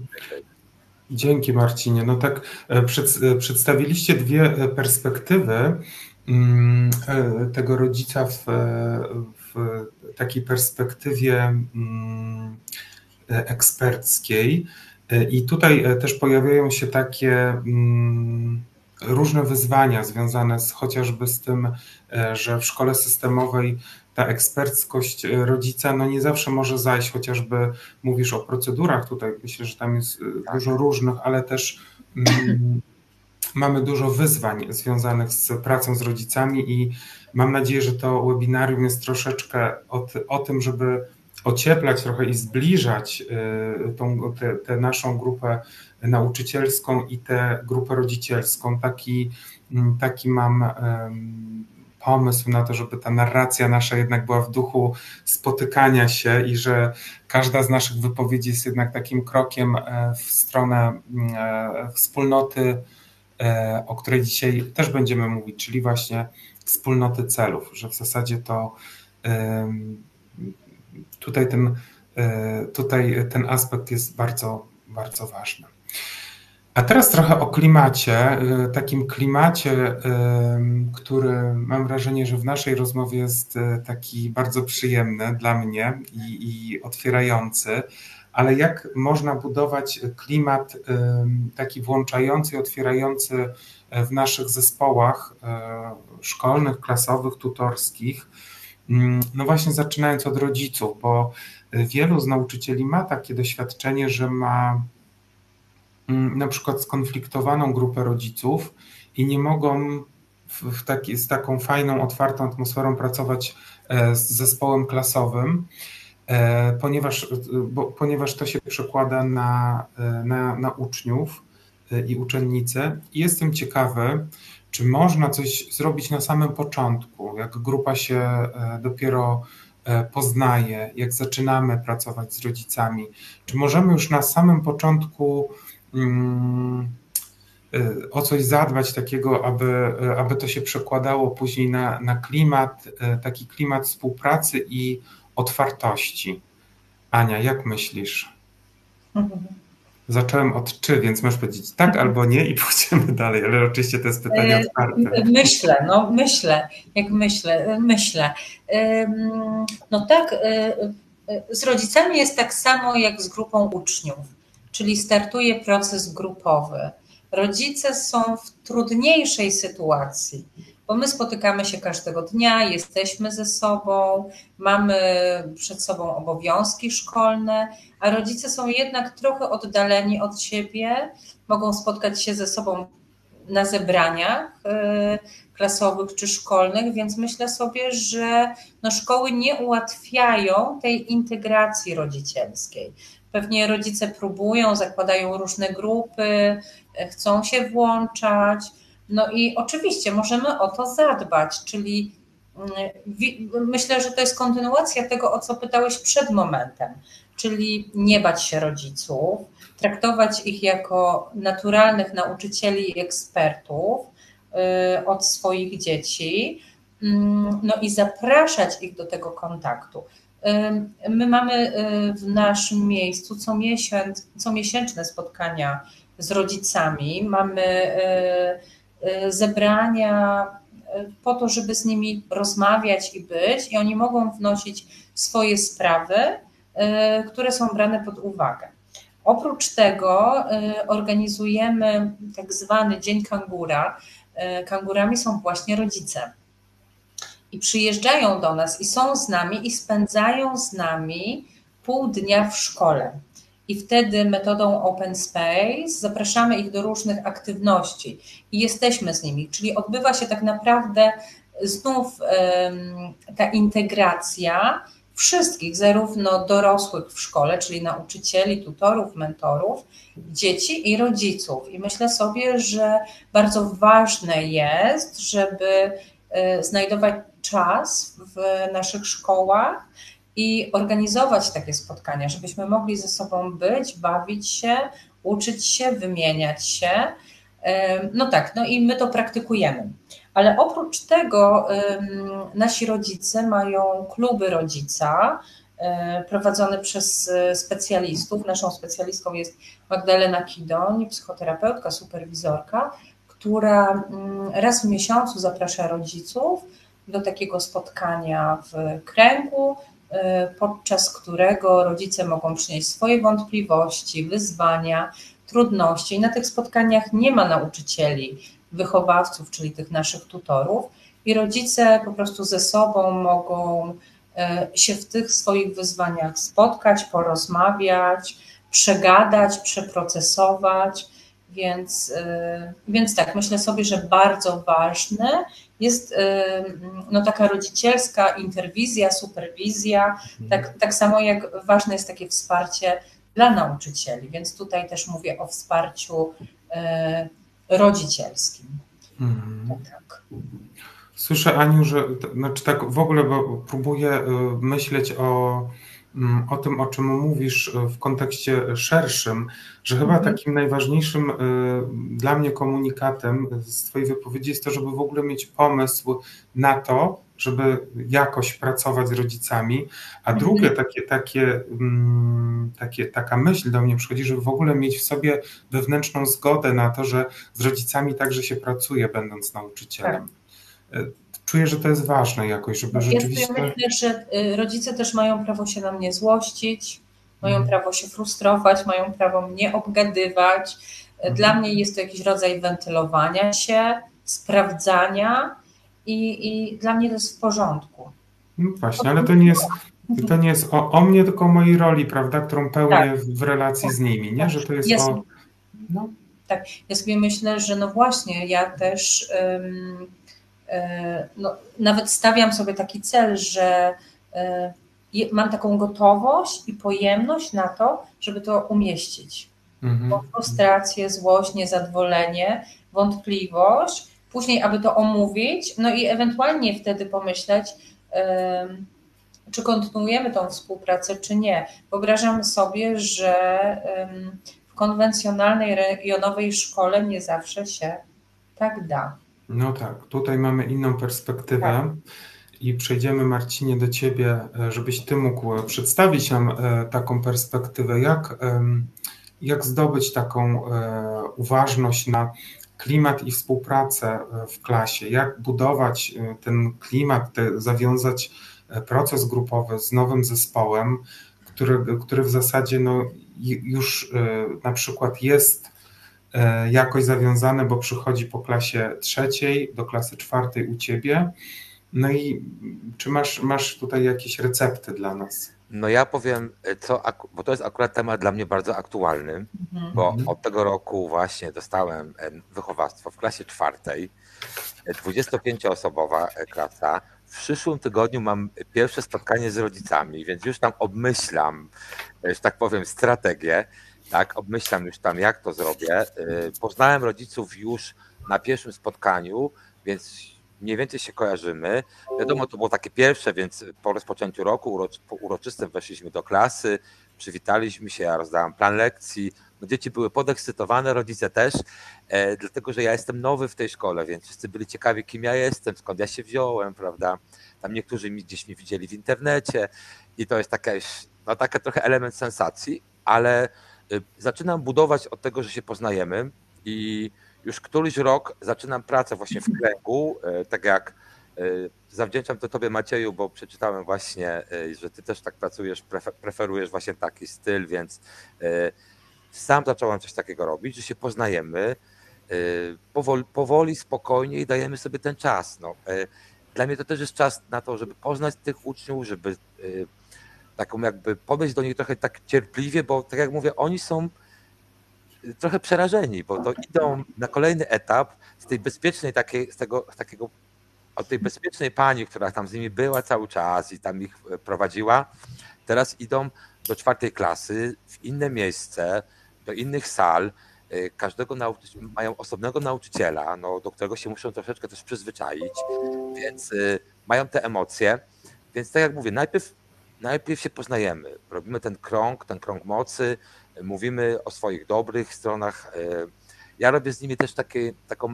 A: Dzięki Marcinie. No tak przed, przedstawiliście dwie perspektywy tego rodzica w, w takiej perspektywie eksperckiej i tutaj też pojawiają się takie różne wyzwania związane z, chociażby z tym, że w szkole systemowej ta eksperckość rodzica no nie zawsze może zajść, chociażby mówisz o procedurach, tutaj myślę, że tam jest dużo różnych, ale też mm, mamy dużo wyzwań związanych z pracą z rodzicami i mam nadzieję, że to webinarium jest troszeczkę o, o tym, żeby ocieplać trochę i zbliżać tą, tę, tę naszą grupę nauczycielską i tę grupę rodzicielską. Taki, taki mam pomysł na to, żeby ta narracja nasza jednak była w duchu spotykania się i że każda z naszych wypowiedzi jest jednak takim krokiem w stronę wspólnoty, o której dzisiaj też będziemy mówić, czyli właśnie wspólnoty celów, że w zasadzie to tutaj ten, tutaj ten aspekt jest bardzo, bardzo ważny. A teraz trochę o klimacie, takim klimacie, który mam wrażenie, że w naszej rozmowie jest taki bardzo przyjemny dla mnie i, i otwierający, ale jak można budować klimat taki włączający i otwierający w naszych zespołach szkolnych, klasowych, tutorskich, no właśnie zaczynając od rodziców, bo wielu z nauczycieli ma takie doświadczenie, że ma na przykład skonfliktowaną grupę rodziców i nie mogą w, w taki, z taką fajną, otwartą atmosferą pracować z zespołem klasowym, ponieważ, bo, ponieważ to się przekłada na, na, na uczniów i uczennice. I jestem ciekawy, czy można coś zrobić na samym początku, jak grupa się dopiero poznaje, jak zaczynamy pracować z rodzicami. Czy możemy już na samym początku o coś zadbać takiego, aby, aby to się przekładało później na, na klimat, taki klimat współpracy i otwartości. Ania, jak myślisz? Mhm. Zacząłem od czy, więc możesz powiedzieć tak albo nie i pójdziemy dalej, ale oczywiście to jest pytanie otwarte.
B: Myślę, no myślę, jak myślę, myślę. No tak, z rodzicami jest tak samo jak z grupą uczniów, czyli startuje proces grupowy. Rodzice są w trudniejszej sytuacji, bo my spotykamy się każdego dnia, jesteśmy ze sobą, mamy przed sobą obowiązki szkolne, a rodzice są jednak trochę oddaleni od siebie, mogą spotkać się ze sobą na zebraniach klasowych czy szkolnych, więc myślę sobie, że no szkoły nie ułatwiają tej integracji rodzicielskiej. Pewnie rodzice próbują, zakładają różne grupy, chcą się włączać. No i oczywiście możemy o to zadbać, czyli myślę, że to jest kontynuacja tego, o co pytałeś przed momentem, czyli nie bać się rodziców, traktować ich jako naturalnych nauczycieli i ekspertów od swoich dzieci, no i zapraszać ich do tego kontaktu. My mamy w naszym miejscu co miesiąc, comiesięczne spotkania z rodzicami, mamy zebrania po to, żeby z nimi rozmawiać i być, i oni mogą wnosić swoje sprawy, które są brane pod uwagę. Oprócz tego organizujemy tak zwany Dzień Kangura. Kangurami są właśnie rodzice. I przyjeżdżają do nas i są z nami i spędzają z nami pół dnia w szkole. I wtedy metodą Open Space zapraszamy ich do różnych aktywności i jesteśmy z nimi, czyli odbywa się tak naprawdę znów ta integracja wszystkich, zarówno dorosłych w szkole, czyli nauczycieli, tutorów, mentorów, dzieci i rodziców. I myślę sobie, że bardzo ważne jest, żeby znajdować czas w naszych szkołach i organizować takie spotkania, żebyśmy mogli ze sobą być, bawić się, uczyć się, wymieniać się. No tak, no i my to praktykujemy. Ale oprócz tego nasi rodzice mają kluby rodzica prowadzone przez specjalistów. Naszą specjalistką jest Magdalena Kidoń, psychoterapeutka, superwizorka, która raz w miesiącu zaprasza rodziców do takiego spotkania w kręgu, podczas którego rodzice mogą przynieść swoje wątpliwości, wyzwania, trudności. I na tych spotkaniach nie ma nauczycieli, wychowawców, czyli tych naszych tutorów, i rodzice po prostu ze sobą mogą się w tych swoich wyzwaniach spotkać, porozmawiać, przegadać, przeprocesować. Więc, więc tak, myślę sobie, że bardzo ważne jest no, taka rodzicielska interwizja, superwizja, tak, tak samo jak ważne jest takie wsparcie dla nauczycieli, więc tutaj też mówię o wsparciu rodzicielskim. Mhm. Tak.
A: Słyszę, Aniu, że znaczy tak w ogóle, bo próbuję myśleć o, o tym, o czym mówisz w kontekście szerszym, że chyba mhm. takim najważniejszym dla mnie komunikatem z Twojej wypowiedzi jest to, żeby w ogóle mieć pomysł na to, żeby jakoś pracować z rodzicami, a mhm. drugie takie, takie takie, taka myśl do mnie przychodzi, żeby w ogóle mieć w sobie wewnętrzną zgodę na to, że z rodzicami także się pracuje, będąc nauczycielem. Tak. Czuję, że to jest ważne jakoś, żeby
B: ja
A: rzeczywiście...
B: Ja myślę, że rodzice też mają prawo się na mnie złościć, mają hmm. prawo się frustrować, mają prawo mnie obgadywać. Dla hmm. mnie jest to jakiś rodzaj wentylowania się, sprawdzania i, i dla mnie to jest w porządku.
A: No właśnie, ale to nie jest, to nie jest o, o mnie, tylko o mojej roli, prawda, którą pełnię tak. w relacji tak. z nimi, nie? Że to jest, jest o... No.
B: Tak, ja sobie myślę, że no właśnie, ja też um, no, nawet stawiam sobie taki cel, że um, mam taką gotowość i pojemność na to, żeby to umieścić. Mhm. Bo frustrację, złość, niezadowolenie, wątpliwość, później aby to omówić, no i ewentualnie wtedy pomyśleć, um, czy kontynuujemy tą współpracę, czy nie. Wyobrażam sobie, że um, w konwencjonalnej, rejonowej szkole nie zawsze się tak da.
A: No tak, tutaj mamy inną perspektywę tak. i przejdziemy, Marcinie, do Ciebie, żebyś Ty mógł przedstawić nam taką perspektywę, jak, jak zdobyć taką uważność na klimat i współpracę w klasie, jak budować ten klimat, te, zawiązać proces grupowy z nowym zespołem, który, który w zasadzie no, już na przykład jest jakoś zawiązane, bo przychodzi po klasie trzeciej do klasy czwartej u Ciebie. No i czy masz, masz tutaj jakieś recepty dla nas?
C: No ja powiem, co, bo to jest akurat temat dla mnie bardzo aktualny, mhm. bo od tego roku właśnie dostałem wychowawstwo w klasie czwartej, dwudziestopięcioosobowa klasa. W przyszłym tygodniu mam pierwsze spotkanie z rodzicami, więc już tam obmyślam, że tak powiem, strategię. Tak, obmyślam już tam, jak to zrobię. Poznałem rodziców już na pierwszym spotkaniu, więc mniej więcej się kojarzymy. Wiadomo, to było takie pierwsze, więc po rozpoczęciu roku po uroczystym weszliśmy do klasy, przywitaliśmy się, ja rozdałem plan lekcji. No, dzieci były podekscytowane, rodzice też, e, dlatego że ja jestem nowy w tej szkole, więc wszyscy byli ciekawi, kim ja jestem, skąd ja się wziąłem, prawda. Tam niektórzy mi, gdzieś mnie widzieli w internecie i to jest taka, no, taka trochę element sensacji, ale zaczynam budować od tego, że się poznajemy i już któryś rok zaczynam pracę właśnie w kręgu, tak jak zawdzięczam to Tobie, Macieju, bo przeczytałem właśnie, że Ty też tak pracujesz, preferujesz właśnie taki styl, więc sam zacząłem coś takiego robić, że się poznajemy powoli, powoli spokojnie i dajemy sobie ten czas. No, dla mnie to też jest czas na to, żeby poznać tych uczniów, żeby taką jakby podejść do nich trochę tak cierpliwie, bo tak jak mówię, oni są trochę przerażeni, bo to idą na kolejny etap z tej bezpiecznej takiej, z tego takiego, od tej bezpiecznej pani, która tam z nimi była cały czas i tam ich prowadziła, teraz idą do czwartej klasy, w inne miejsce, do innych sal, każdego nauczyciela, mają osobnego nauczyciela, no, do którego się muszą troszeczkę też przyzwyczaić, więc mają te emocje, więc tak jak mówię, najpierw Najpierw się poznajemy, robimy ten krąg, ten krąg mocy, mówimy o swoich dobrych stronach. Ja robię z nimi też taki, taką,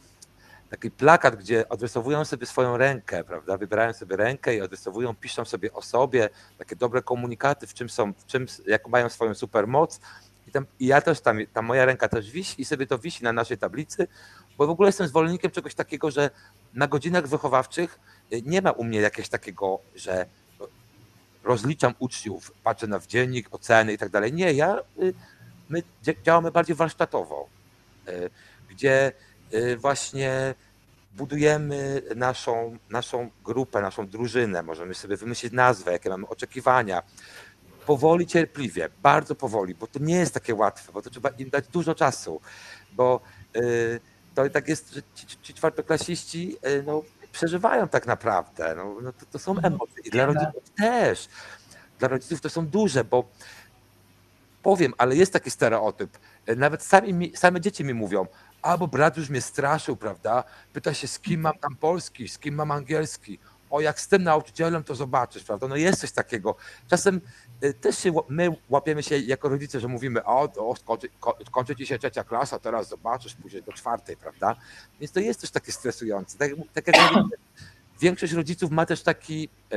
C: taki plakat, gdzie odrysowują sobie swoją rękę, prawda? Wybierają sobie rękę i odrysowują, piszą sobie o sobie, takie dobre komunikaty, w czym są, w czym, jak mają swoją supermoc. I, tam, i ja też tam, tam moja ręka też wisi i sobie to wisi na naszej tablicy, bo w ogóle jestem zwolennikiem czegoś takiego, że na godzinach wychowawczych nie ma u mnie jakiegoś takiego, że rozliczam uczniów, patrzę na dziennik, oceny i tak dalej. Nie, ja, my działamy bardziej warsztatowo, gdzie właśnie budujemy naszą, naszą grupę, naszą drużynę, możemy sobie wymyślić nazwę, jakie mamy oczekiwania. Powoli, cierpliwie, bardzo powoli, bo to nie jest takie łatwe, bo to trzeba im dać dużo czasu, bo to tak jest, że ci, ci czwartoklasiści, no, przeżywają tak naprawdę. No, no to, to są emocje i dla rodziców też. Dla rodziców to są duże, bo powiem, ale jest taki stereotyp. Nawet sami, same dzieci mi mówią, a bo brat już mnie straszył, prawda? Pyta się, z kim mam tam polski, z kim mam angielski. O, jak z tym nauczycielem, to zobaczysz, prawda? No jest coś takiego. Czasem też się, my łapiemy się jako rodzice, że mówimy, o, o skończy, kończy ci się trzecia klasa, teraz zobaczysz, później do czwartej, prawda? Więc to jest też takie stresujące. Tak, tak jak mówię, większość rodziców ma też taki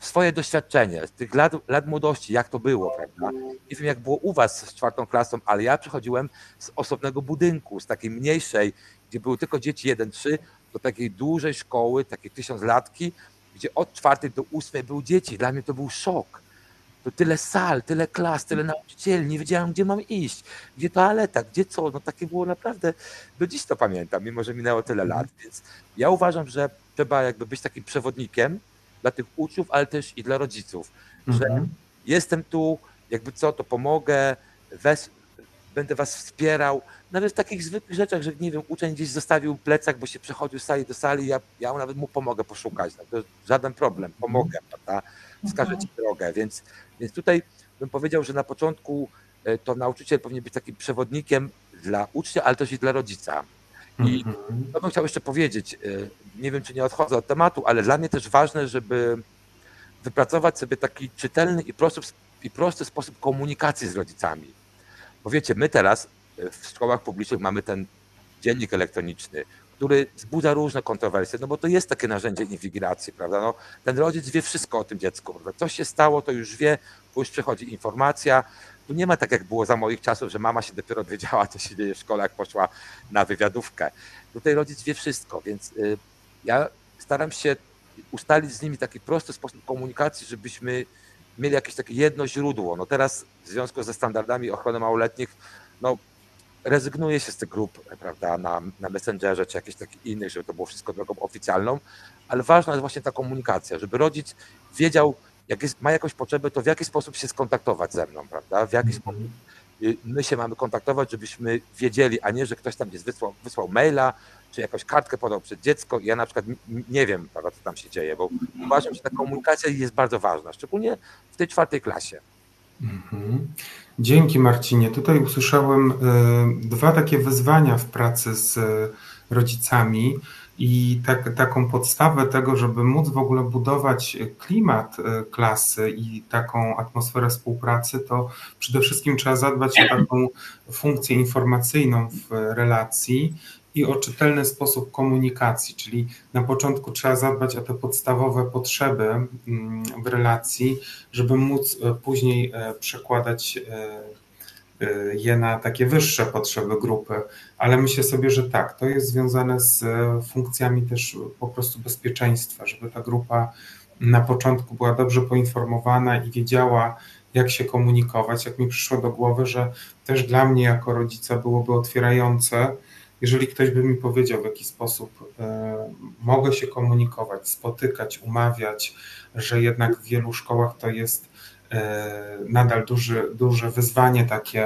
C: swoje doświadczenie z tych lat, lat młodości, jak to było, prawda? Nie wiem, jak było u was z czwartą klasą, ale ja przychodziłem z osobnego budynku, z takiej mniejszej, gdzie były tylko dzieci jeden trzy, do takiej dużej szkoły, takiej tysiąclatki, gdzie od czwartej do ósmej były dzieci. Dla mnie to był szok. To tyle sal, tyle klas, tyle nauczycieli, nie wiedziałem, gdzie mam iść, gdzie toaleta, gdzie co. No takie było naprawdę, do dziś to pamiętam, mimo że minęło tyle lat. Więc ja uważam, że trzeba jakby być takim przewodnikiem dla tych uczniów, ale też i dla rodziców, że
A: Mhm.
C: jestem tu, jakby co, to pomogę, wes, będę was wspierał, nawet w takich zwykłych rzeczach, że nie wiem, uczeń gdzieś zostawił plecak, bo się przechodził z sali do sali, ja, ja nawet mu pomogę poszukać, no to żaden problem, pomogę, prawda, wskażę ci drogę, więc, więc tutaj bym powiedział, że na początku to nauczyciel powinien być takim przewodnikiem dla ucznia, ale też i dla rodzica. I to bym chciał jeszcze powiedzieć, nie wiem, czy nie odchodzę od tematu, ale dla mnie też ważne, żeby wypracować sobie taki czytelny i prosty, i prosty sposób komunikacji z rodzicami. Bo wiecie, my teraz w szkołach publicznych mamy ten dziennik elektroniczny, który wzbudza różne kontrowersje, no bo to jest takie narzędzie inwigilacji, prawda? No, ten rodzic wie wszystko o tym dziecku, prawda? Coś się stało, to już wie, bo już przychodzi informacja. Tu nie ma tak, jak było za moich czasów, że mama się dopiero dowiedziała, co się dzieje w szkole, jak poszła na wywiadówkę. Tutaj rodzic wie wszystko, więc y, ja staram się ustalić z nimi taki prosty sposób komunikacji, żebyśmy mieli jakieś takie jedno źródło. No teraz w związku ze standardami ochrony małoletnich, no rezygnuje się z tych grup, prawda, na, na Messengerze czy jakichś takich innych, żeby to było wszystko drogą oficjalną, ale ważna jest właśnie ta komunikacja, żeby rodzic wiedział, jak jest, ma jakąś potrzebę, to w jaki sposób się skontaktować ze mną, prawda, w jaki sposób my się mamy kontaktować, żebyśmy wiedzieli, a nie, że ktoś tam jest wysłał, wysłał maila, czy jakąś kartkę podał przed dziecko i ja na przykład nie wiem, prawda, co tam się dzieje, bo uważam, że ta komunikacja jest bardzo ważna, szczególnie w tej czwartej klasie.
A: Mhm. Dzięki, Marcinie. Tutaj usłyszałem y, dwa takie wyzwania w pracy z y, rodzicami i tak, taką podstawę tego, żeby móc w ogóle budować klimat y, klasy i taką atmosferę współpracy, to przede wszystkim trzeba zadbać o taką funkcję informacyjną w relacji i o czytelny sposób komunikacji, czyli na początku trzeba zadbać o te podstawowe potrzeby w relacji, żeby móc później przekładać je na takie wyższe potrzeby grupy, ale myślę sobie, że tak, to jest związane z funkcjami też po prostu bezpieczeństwa, żeby ta grupa na początku była dobrze poinformowana i wiedziała, jak się komunikować. Jak mi przyszło do głowy, że też dla mnie jako rodzica byłoby otwierające, jeżeli ktoś by mi powiedział, w jaki sposób e, mogę się komunikować, spotykać, umawiać, że jednak w wielu szkołach to jest e, nadal duży, duże wyzwanie takie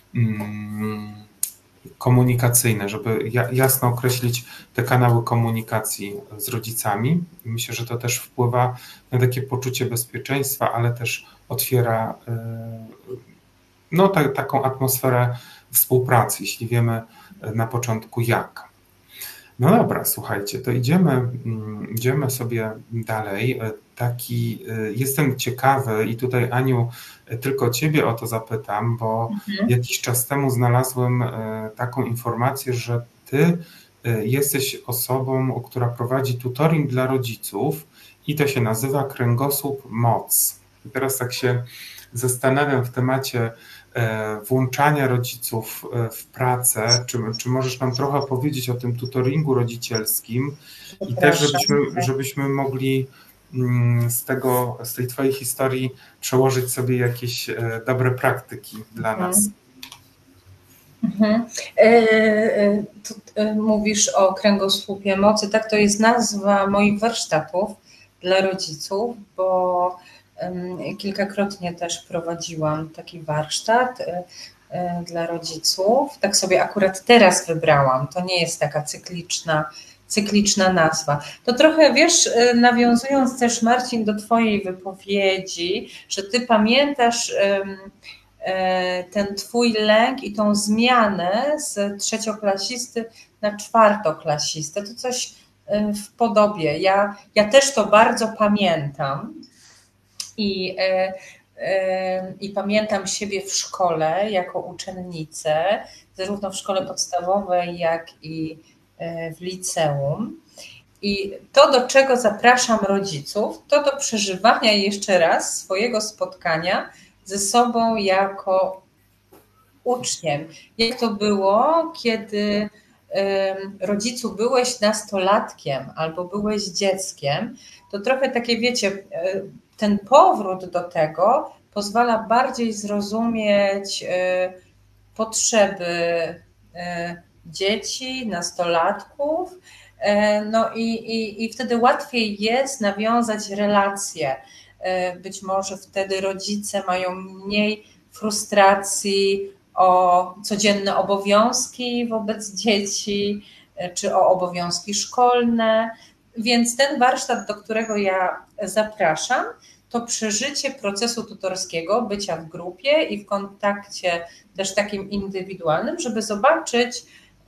A: mm, komunikacyjne, żeby ja, jasno określić te kanały komunikacji z rodzicami. I myślę, że to też wpływa na takie poczucie bezpieczeństwa, ale też otwiera e, no, ta, taką atmosferę współpracy, jeśli wiemy na początku jak. No dobra, słuchajcie, to idziemy, idziemy sobie dalej. Taki, jestem ciekawy i tutaj, Aniu, tylko ciebie o to zapytam, bo mhm. jakiś czas temu znalazłem taką informację, że ty jesteś osobą, która prowadzi tutoring dla rodziców i to się nazywa Kręgosłup Moc. I teraz tak się zastanawiam w temacie włączania rodziców w pracę. Czy, czy możesz nam trochę powiedzieć o tym tutoringu rodzicielskim i też, żebyśmy, żebyśmy mogli z tego, z tej twojej historii przełożyć sobie jakieś dobre praktyki dla
B: mhm.
A: nas.
B: Mhm. E, tu, e, mówisz o Kręgosłupie Mocy, tak, to jest nazwa moich warsztatów dla rodziców, bo kilkakrotnie też prowadziłam taki warsztat dla rodziców. Tak sobie akurat teraz wybrałam. To nie jest taka cykliczna, cykliczna nazwa. To trochę, wiesz, nawiązując też, Marcin, do twojej wypowiedzi, że ty pamiętasz ten twój lęk i tą zmianę z trzecioklasisty na czwartoklasistę. To coś w podobie. Ja, ja też to bardzo pamiętam. I, I pamiętam siebie w szkole jako uczennicę, zarówno w szkole podstawowej, jak i w liceum. I to, do czego zapraszam rodziców, to do przeżywania jeszcze raz swojego spotkania ze sobą jako uczniem. Jak to było, kiedy rodzicu byłeś nastolatkiem albo byłeś dzieckiem, to trochę takie, wiecie, ten powrót do tego pozwala bardziej zrozumieć potrzeby dzieci, nastolatków, no i, i, i wtedy łatwiej jest nawiązać relacje. Być może wtedy rodzice mają mniej frustracji o codzienne obowiązki wobec dzieci, czy o obowiązki szkolne. Więc ten warsztat, do którego ja zapraszam, to przeżycie procesu tutorskiego, bycia w grupie i w kontakcie też takim indywidualnym, żeby zobaczyć,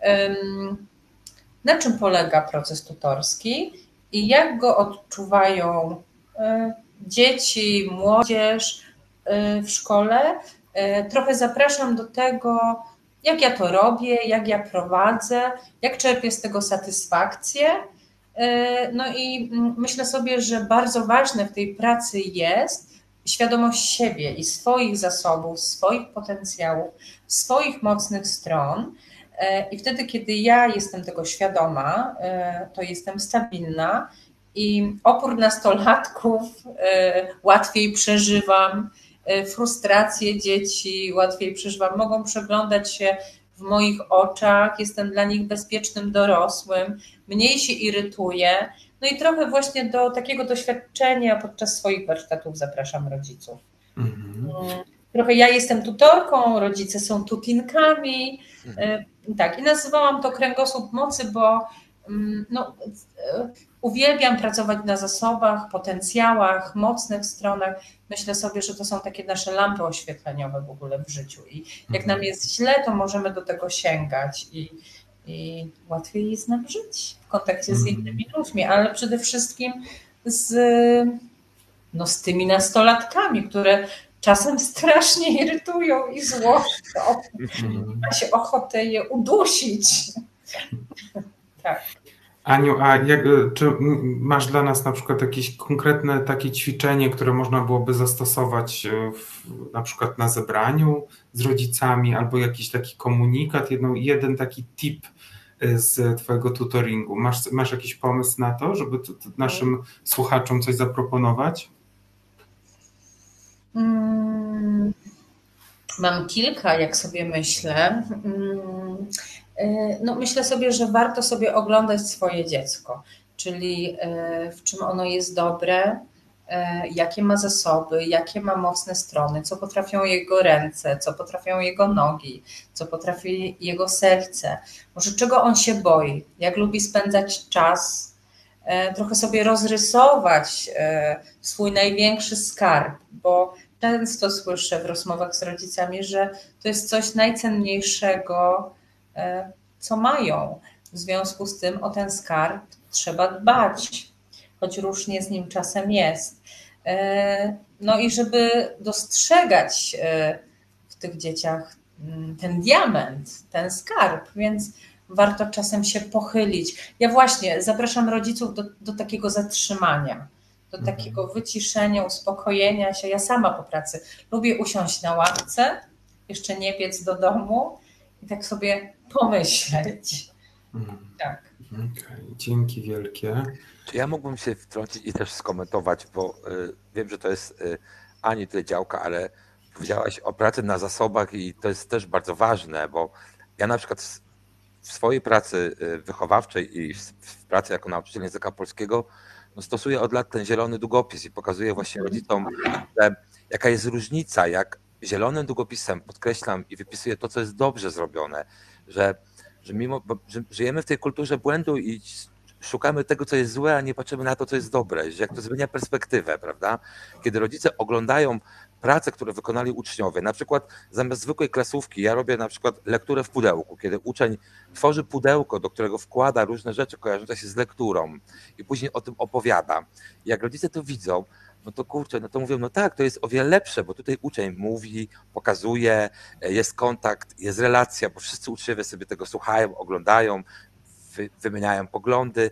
B: na czym polega proces tutorski i jak go odczuwają dzieci, młodzież w szkole. Trochę zapraszam do tego, jak ja to robię, jak ja prowadzę, jak czerpię z tego satysfakcję. No i myślę sobie, że bardzo ważne w tej pracy jest świadomość siebie i swoich zasobów, swoich potencjałów, swoich mocnych stron. I wtedy, kiedy ja jestem tego świadoma, to jestem stabilna i opór nastolatków łatwiej przeżywam, frustracje dzieci łatwiej przeżywam, mogą przeglądać się w moich oczach, jestem dla nich bezpiecznym dorosłym, mniej się irytuję. No i trochę właśnie do takiego doświadczenia podczas swoich warsztatów zapraszam rodziców. Mhm. Trochę ja jestem tutorką, rodzice są tutinkami. Mhm. Tak, i nazywałam to kręgosłup mocy, bo no, uwielbiam pracować na zasobach, potencjałach, mocnych stronach. Myślę sobie, że to są takie nasze lampy oświetleniowe w ogóle w życiu i jak nam jest źle, to możemy do tego sięgać i, i łatwiej jest nam żyć w kontakcie z innymi ludźmi, ale przede wszystkim z, no, z tymi nastolatkami, które czasem strasznie irytują i złoszczą. Ma się ochotę je udusić. Tak.
A: Aniu, a jak, czy masz dla nas na przykład jakieś konkretne takie ćwiczenie, które można byłoby zastosować w, na przykład na zebraniu z rodzicami, albo jakiś taki komunikat, jedno, jeden taki tip z twojego tutoringu? Masz, masz jakiś pomysł na to, żeby to, to naszym słuchaczom coś zaproponować?
B: Hmm, mam kilka, jak sobie myślę. Hmm. No, myślę sobie, że warto sobie oglądać swoje dziecko, czyli w czym ono jest dobre, jakie ma zasoby, jakie ma mocne strony, co potrafią jego ręce, co potrafią jego nogi, co potrafi jego serce, może czego on się boi, jak lubi spędzać czas, trochę sobie rozrysować swój największy skarb, bo często słyszę w rozmowach z rodzicami, że to jest coś najcenniejszego, co mają. W związku z tym o ten skarb trzeba dbać, choć różnie z nim czasem jest. No i żeby dostrzegać w tych dzieciach ten diament, ten skarb, więc warto czasem się pochylić. Ja właśnie zapraszam rodziców do, do takiego zatrzymania, do mhm. takiego wyciszenia, uspokojenia się. Ja sama po pracy lubię usiąść na ławce, jeszcze nie biec do domu i tak sobie pomyśleć.
A: Mhm. Tak. Okay. Dzięki wielkie.
C: Czy ja mógłbym się wtrącić i też skomentować, bo y, wiem, że to jest y, Ani tutaj działka, ale powiedziałaś o pracy na zasobach i to jest też bardzo ważne, bo ja na przykład w, w swojej pracy wychowawczej i w, w pracy jako nauczyciel języka polskiego no, stosuję od lat ten zielony długopis i pokazuję właśnie rodzicom, że jaka jest różnica, jak zielonym długopisem podkreślam i wypisuję to, co jest dobrze zrobione, że, że mimo, że żyjemy w tej kulturze błędu i szukamy tego, co jest złe, a nie patrzymy na to, co jest dobre, że jak to zmienia perspektywę, prawda? Kiedy rodzice oglądają prace, które wykonali uczniowie, na przykład zamiast zwykłej klasówki, ja robię na przykład lekturę w pudełku, kiedy uczeń tworzy pudełko, do którego wkłada różne rzeczy kojarzące się z lekturą i później o tym opowiada. I jak rodzice to widzą, no to kurczę, no to mówią, no tak, to jest o wiele lepsze, bo tutaj uczeń mówi, pokazuje, jest kontakt, jest relacja, bo wszyscy uczniowie sobie tego słuchają, oglądają, wy, wymieniają poglądy.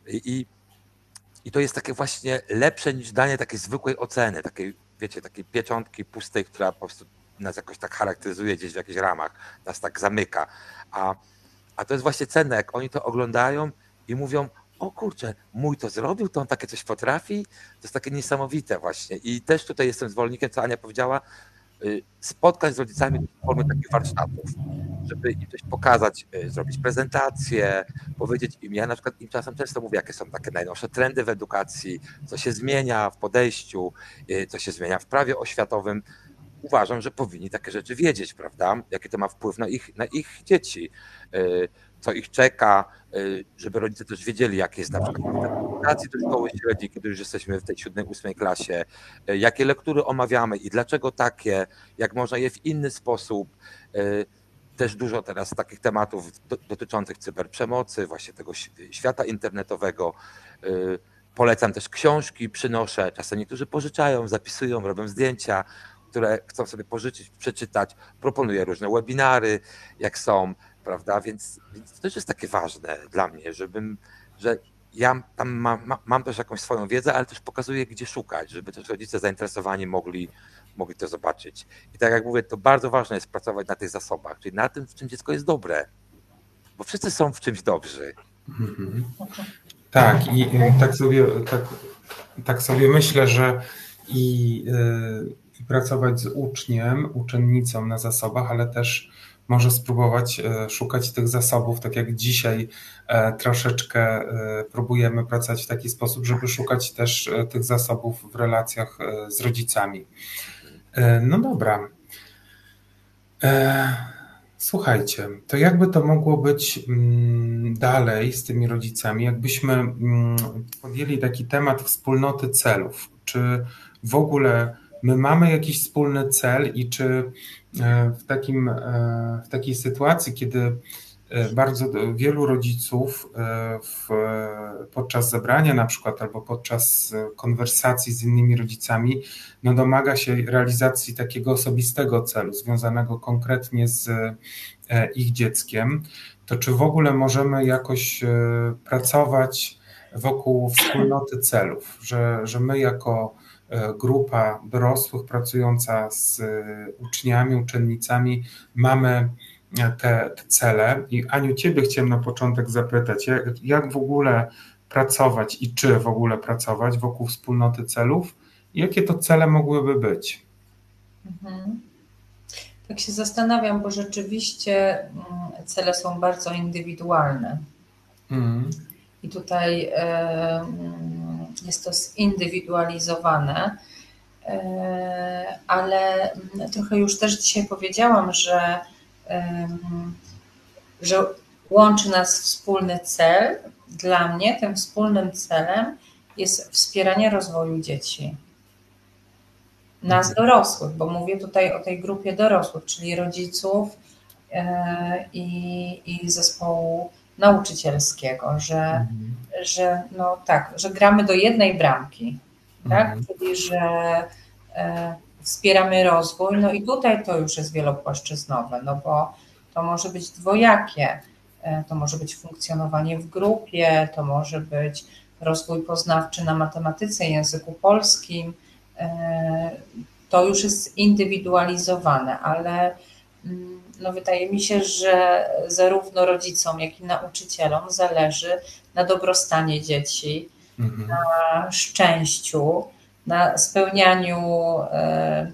C: I, i to jest takie właśnie lepsze niż danie takiej zwykłej oceny, takiej, wiecie, takiej pieczątki pustej, która po prostu nas jakoś tak charakteryzuje gdzieś w jakichś ramach, nas tak zamyka. A, a to jest właśnie cenne, jak oni to oglądają i mówią, o kurczę, mój to zrobił, to on takie coś potrafi, to jest takie niesamowite właśnie. I też tutaj jestem zwolennikiem, co Ania powiedziała, spotkań z rodzicami w formie takich warsztatów, żeby im coś pokazać, zrobić prezentację, powiedzieć im, ja na przykład im czasem często mówię, jakie są takie najnowsze trendy w edukacji, co się zmienia w podejściu, co się zmienia w prawie oświatowym. Uważam, że powinni takie rzeczy wiedzieć, prawda? Jaki to ma wpływ na ich, na ich dzieci, co ich czeka, żeby rodzice też wiedzieli, jak jest na przykład edukacji do szkoły średniej, kiedy już jesteśmy w tej siódmej, ósmej klasie, jakie lektury omawiamy i dlaczego takie, jak można je w inny sposób. Też dużo teraz takich tematów dotyczących cyberprzemocy, właśnie tego świata internetowego. Polecam też książki, przynoszę, czasem niektórzy pożyczają, zapisują, robią zdjęcia, które chcą sobie pożyczyć, przeczytać. Proponuję różne webinary, jak są, prawda, więc, więc to też jest takie ważne dla mnie, żebym, że ja tam mam, mam też jakąś swoją wiedzę, ale też pokazuję, gdzie szukać, żeby też rodzice zainteresowani mogli, mogli to zobaczyć. I tak jak mówię, to bardzo ważne jest pracować na tych zasobach, czyli na tym, w czym dziecko jest dobre, bo wszyscy są w czymś dobrzy.
A: Mhm. Tak, i tak sobie, tak, tak sobie myślę, że i, i pracować z uczniem, uczennicą na zasobach, ale też może spróbować szukać tych zasobów, tak jak dzisiaj troszeczkę próbujemy pracować w taki sposób, żeby szukać też tych zasobów w relacjach z rodzicami. No dobra. Słuchajcie, to jakby to mogło być dalej z tymi rodzicami, jakbyśmy podjęli taki temat wspólnoty celów. Czy w ogóle my mamy jakiś wspólny cel i czy w, takim, w takiej sytuacji, kiedy bardzo wielu rodziców w, podczas zebrania na przykład albo podczas konwersacji z innymi rodzicami no domaga się realizacji takiego osobistego celu związanego konkretnie z ich dzieckiem, to czy w ogóle możemy jakoś pracować wokół wspólnoty celów, że, że my jako grupa dorosłych pracująca z uczniami, uczennicami mamy te, te cele. I Aniu, ciebie chciałem na początek zapytać, jak, jak w ogóle pracować i czy w ogóle pracować wokół wspólnoty celów? Jakie to cele mogłyby być?
B: Mhm. Tak się zastanawiam, bo rzeczywiście cele są bardzo indywidualne. Mhm. I tutaj jest to zindywidualizowane, ale trochę już też dzisiaj powiedziałam, że, że łączy nas wspólny cel. Dla mnie tym wspólnym celem jest wspieranie rozwoju dzieci. Nas dorosłych, bo mówię tutaj o tej grupie dorosłych, czyli rodziców i, i zespołu nauczycielskiego, że, mhm. że no tak, że gramy do jednej bramki, tak? Mhm. Czyli że e, wspieramy rozwój, no i tutaj to już jest wielopłaszczyznowe, no bo to może być dwojakie, e, to może być funkcjonowanie w grupie, to może być rozwój poznawczy na matematyce, języku polskim, e, to już jest zindywidualizowane, ale no wydaje mi się, że zarówno rodzicom, jak i nauczycielom zależy na dobrostanie dzieci, mhm. na szczęściu, na spełnianiu e,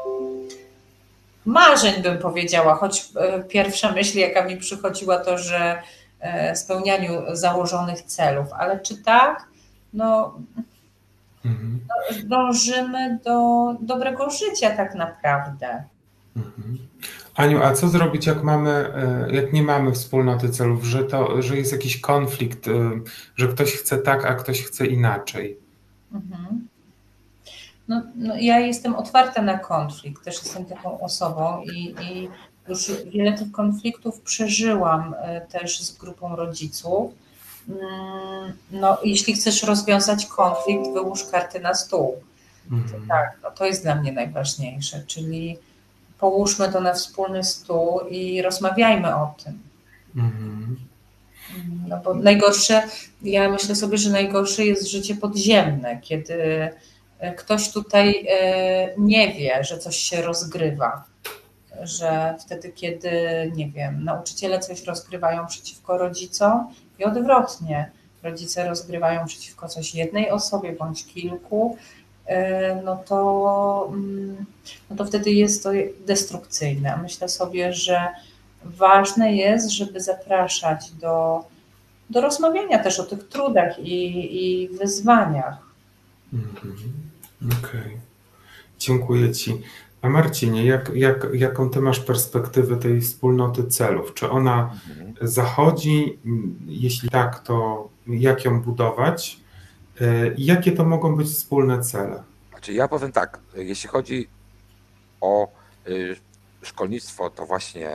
B: marzeń, bym powiedziała, choć pierwsza myśl, jaka mi przychodziła, to, że e, spełnianiu założonych celów, ale czy tak? No, mhm. dążymy do dobrego życia tak naprawdę.
A: Mhm. Aniu, a co zrobić, jak mamy, jak nie mamy wspólnoty celów, że, to, że jest jakiś konflikt, że ktoś chce tak, a ktoś chce inaczej?
B: Mhm. No, no, ja jestem otwarta na konflikt, też jestem taką osobą i, i już wiele tych konfliktów przeżyłam też z grupą rodziców. No, jeśli chcesz rozwiązać konflikt, wyłóż karty na stół. Mhm. Tak, no, to jest dla mnie najważniejsze, czyli połóżmy to na wspólny stół i rozmawiajmy o tym.
A: Mhm.
B: No bo najgorsze, ja myślę sobie, że najgorsze jest życie podziemne, kiedy ktoś tutaj nie wie, że coś się rozgrywa, że wtedy, kiedy, nie wiem, nauczyciele coś rozgrywają przeciwko rodzicom i odwrotnie, rodzice rozgrywają przeciwko coś jednej osobie bądź kilku, no to, no to wtedy jest to destrukcyjne. Myślę sobie, że ważne jest, żeby zapraszać do, do rozmawiania też o tych trudach i, i wyzwaniach.
A: Mhm. Okej. Okay. Dziękuję Ci. A Marcinie, jak, jak, jaką Ty masz perspektywę tej wspólnoty celów? Czy ona mhm. zachodzi? Jeśli tak, to jak ją budować? I jakie to mogą być wspólne cele?
C: Znaczy ja powiem tak, jeśli chodzi o szkolnictwo, to właśnie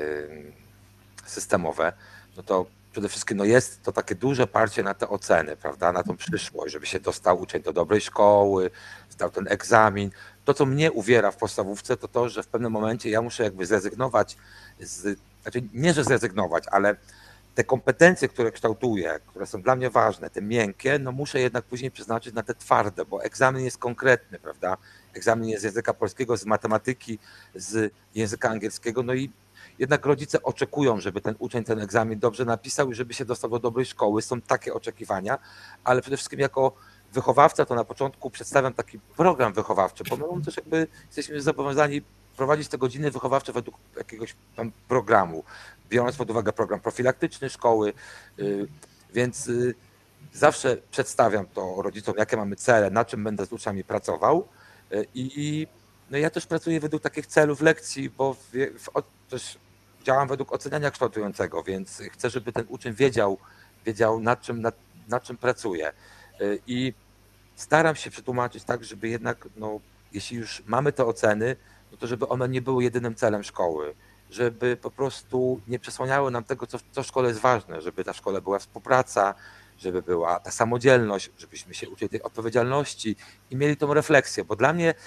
C: systemowe, no to przede wszystkim no jest to takie duże parcie na te oceny, prawda, na tą przyszłość, żeby się dostał uczeń do dobrej szkoły, zdał ten egzamin. To, co mnie uwiera w podstawówce, to to, że w pewnym momencie ja muszę jakby zrezygnować, z, znaczy nie, że zrezygnować, ale te kompetencje, które kształtuję, które są dla mnie ważne, te miękkie, no muszę jednak później przeznaczyć na te twarde, bo egzamin jest konkretny, prawda? Egzamin jest z języka polskiego, z matematyki, z języka angielskiego, no i jednak rodzice oczekują, żeby ten uczeń ten egzamin dobrze napisał i żeby się dostał do dobrej szkoły. Są takie oczekiwania, ale przede wszystkim jako wychowawca to na początku przedstawiam taki program wychowawczy, bo my też jakby jesteśmy zobowiązani prowadzić te godziny wychowawcze według jakiegoś tam programu, biorąc pod uwagę program profilaktyczny szkoły, więc zawsze przedstawiam to rodzicom, jakie mamy cele, na czym będę z uczniami pracował i no ja też pracuję według takich celów lekcji, bo w, w, też działam według oceniania kształtującego, więc chcę, żeby ten uczeń wiedział, wiedział nad czym, nad, nad czym pracuje i staram się przetłumaczyć tak, żeby jednak, no, jeśli już mamy te oceny, no to żeby one nie były jedynym celem szkoły, żeby po prostu nie przesłaniały nam tego, co, co w szkole jest ważne, żeby ta szkole była współpraca, żeby była ta samodzielność, żebyśmy się uczyli tej odpowiedzialności i mieli tą refleksję, bo dla mnie,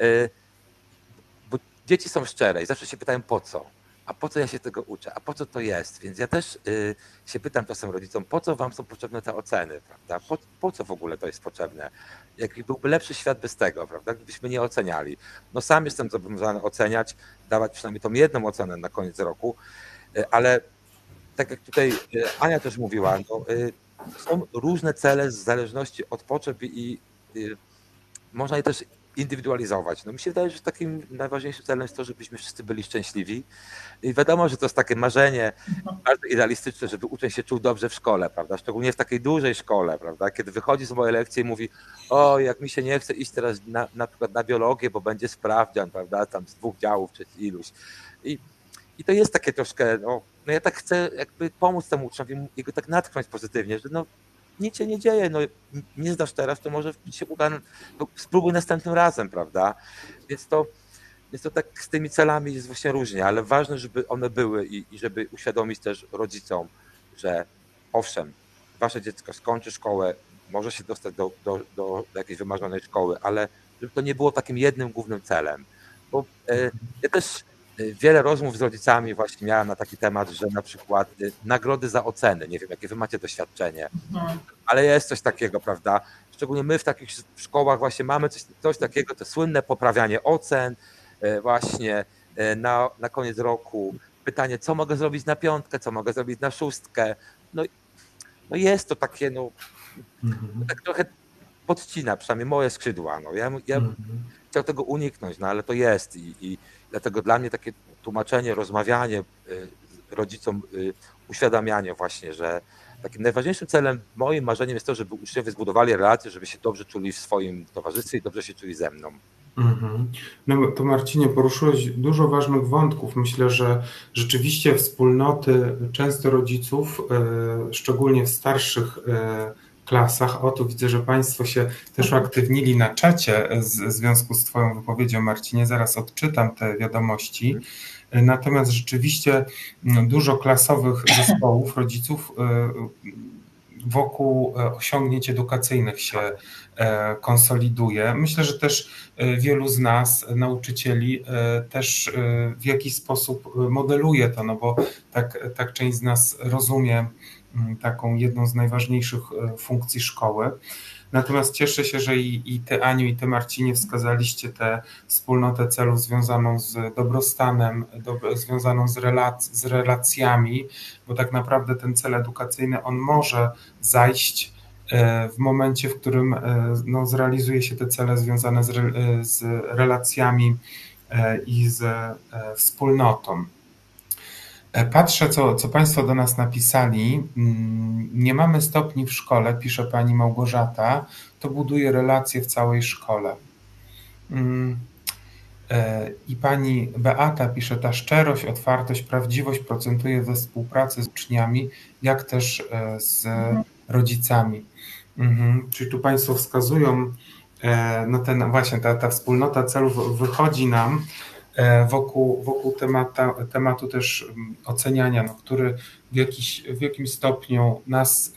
C: bo dzieci są szczere i zawsze się pytają po co, a po co ja się tego uczę, a po co to jest, więc ja też się pytam czasem rodzicom, po co wam są potrzebne te oceny, prawda, po, po co w ogóle to jest potrzebne, jaki byłby lepszy świat bez tego, prawda, gdybyśmy nie oceniali. No sam jestem zobowiązany oceniać, dawać przynajmniej tą jedną ocenę na koniec roku, ale tak jak tutaj Ania też mówiła, no, są różne cele w zależności od potrzeb i można je też indywidualizować. No mi się wydaje, że takim najważniejszym celem jest to, żebyśmy wszyscy byli szczęśliwi. I wiadomo, że to jest takie marzenie bardzo idealistyczne, żeby uczeń się czuł dobrze w szkole, prawda? Szczególnie w takiej dużej szkole, prawda? Kiedy wychodzi z mojej lekcji i mówi, o, jak mi się nie chce iść teraz na, na przykład na biologię, bo będzie sprawdzian, prawda? Tam z dwóch działów czy iluś. I, i to jest takie troszkę, no, no ja tak chcę jakby pomóc temu uczniowi i go tak natchnąć pozytywnie, że no nic się nie dzieje, no nie zdasz teraz, to może się uda, no, spróbuj następnym razem, prawda? Więc to, więc to tak z tymi celami jest właśnie różnie, ale ważne, żeby one były i, i żeby uświadomić też rodzicom, że owszem, wasze dziecko skończy szkołę, może się dostać do, do, do jakiejś wymarzonej szkoły, ale żeby to nie było takim jednym głównym celem, bo e, ja też wiele rozmów z rodzicami właśnie miałem na taki temat, że na przykład nagrody za oceny, nie wiem jakie wy macie doświadczenie, ale jest coś takiego, prawda? Szczególnie my w takich szkołach właśnie mamy coś, coś takiego, to słynne poprawianie ocen, właśnie na, na koniec roku pytanie, co mogę zrobić na piątkę, co mogę zrobić na szóstkę. No, no jest to takie, no mhm. tak trochę podcina, przynajmniej moje skrzydła. No. Ja, ja mhm. chciał tego uniknąć, no ale to jest i, i dlatego dla mnie takie tłumaczenie, rozmawianie rodzicom, uświadamianie właśnie, że takim najważniejszym celem, moim marzeniem jest to, żeby uczniowie zbudowali relacje, żeby się dobrze czuli w swoim towarzystwie i dobrze się czuli ze mną.
A: Mhm. No to Marcinie, poruszyłeś dużo ważnych wątków. Myślę, że rzeczywiście wspólnoty często rodziców, szczególnie w starszych klasach, o tu widzę, że Państwo się też uaktywnili na czacie z, w związku z Twoją wypowiedzią, Marcinie, zaraz odczytam te wiadomości. Natomiast rzeczywiście dużo klasowych zespołów rodziców wokół osiągnięć edukacyjnych się konsoliduje. Myślę, że też wielu z nas, nauczycieli, też w jakiś sposób modeluje to, no bo tak, tak część z nas rozumie taką jedną z najważniejszych funkcji szkoły. Natomiast cieszę się, że i, i ty, Aniu, i ty, Marcinie, wskazaliście tę wspólnotę celów związaną z dobrostanem, do, związaną z, relac, z relacjami, bo tak naprawdę ten cel edukacyjny, on może zajść w momencie, w którym no, zrealizuje się te cele związane z, z relacjami i z wspólnotą. Patrzę, co, co Państwo do nas napisali. Nie mamy stopni w szkole, pisze pani Małgorzata, to buduje relacje w całej szkole. I pani Beata pisze, ta szczerość, otwartość, prawdziwość procentuje we współpracy z uczniami, jak też z rodzicami. Mhm. Czyli tu Państwo wskazują, no ten właśnie ta, ta wspólnota celów wychodzi nam wokół, wokół temata, tematu też oceniania, no, który w, jakiś, w jakimś stopniu nas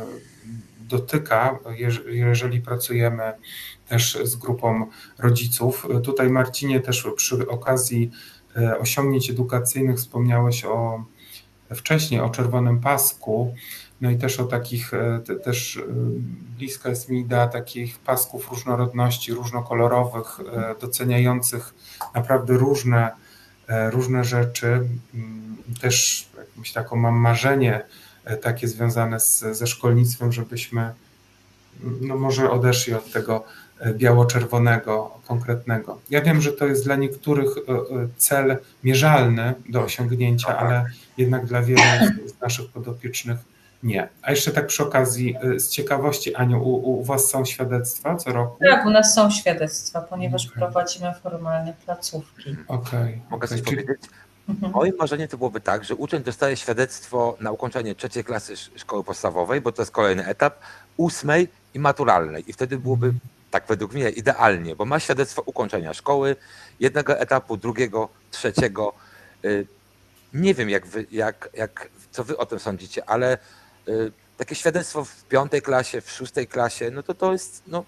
A: dotyka, jeżeli pracujemy też z grupą rodziców. Tutaj, Marcinie, też przy okazji osiągnięć edukacyjnych wspomniałeś o wcześniej o czerwonym pasku, no i też o takich, też bliska jest mi idea takich pasków różnorodności, różnokolorowych, doceniających naprawdę różne, różne rzeczy. Też jakąś taką mam marzenie takie związane z, ze szkolnictwem, żebyśmy no może odeszli od tego biało-czerwonego, konkretnego. Ja wiem, że to jest dla niektórych cel mierzalny do osiągnięcia, ale jednak dla wielu z naszych podopiecznych nie. A jeszcze tak przy okazji, z ciekawości, Aniu, u, u was są świadectwa co roku?
B: Tak, u nas są świadectwa, ponieważ okay. prowadzimy formalne placówki.
A: Okej. Okay,
C: Mogę
A: okay.
C: coś Czyli... powiedzieć? Mhm. Moim marzeniem to byłoby tak, że uczeń dostaje świadectwo na ukończenie trzeciej klasy szkoły podstawowej, bo to jest kolejny etap, ósmej i maturalnej. I wtedy byłoby, tak według mnie, idealnie, bo ma świadectwo ukończenia szkoły, jednego etapu, drugiego, trzeciego. Nie wiem, jak wy, jak, jak, co wy o tym sądzicie, ale takie świadectwo w piątej klasie, w szóstej klasie, no to to jest... No,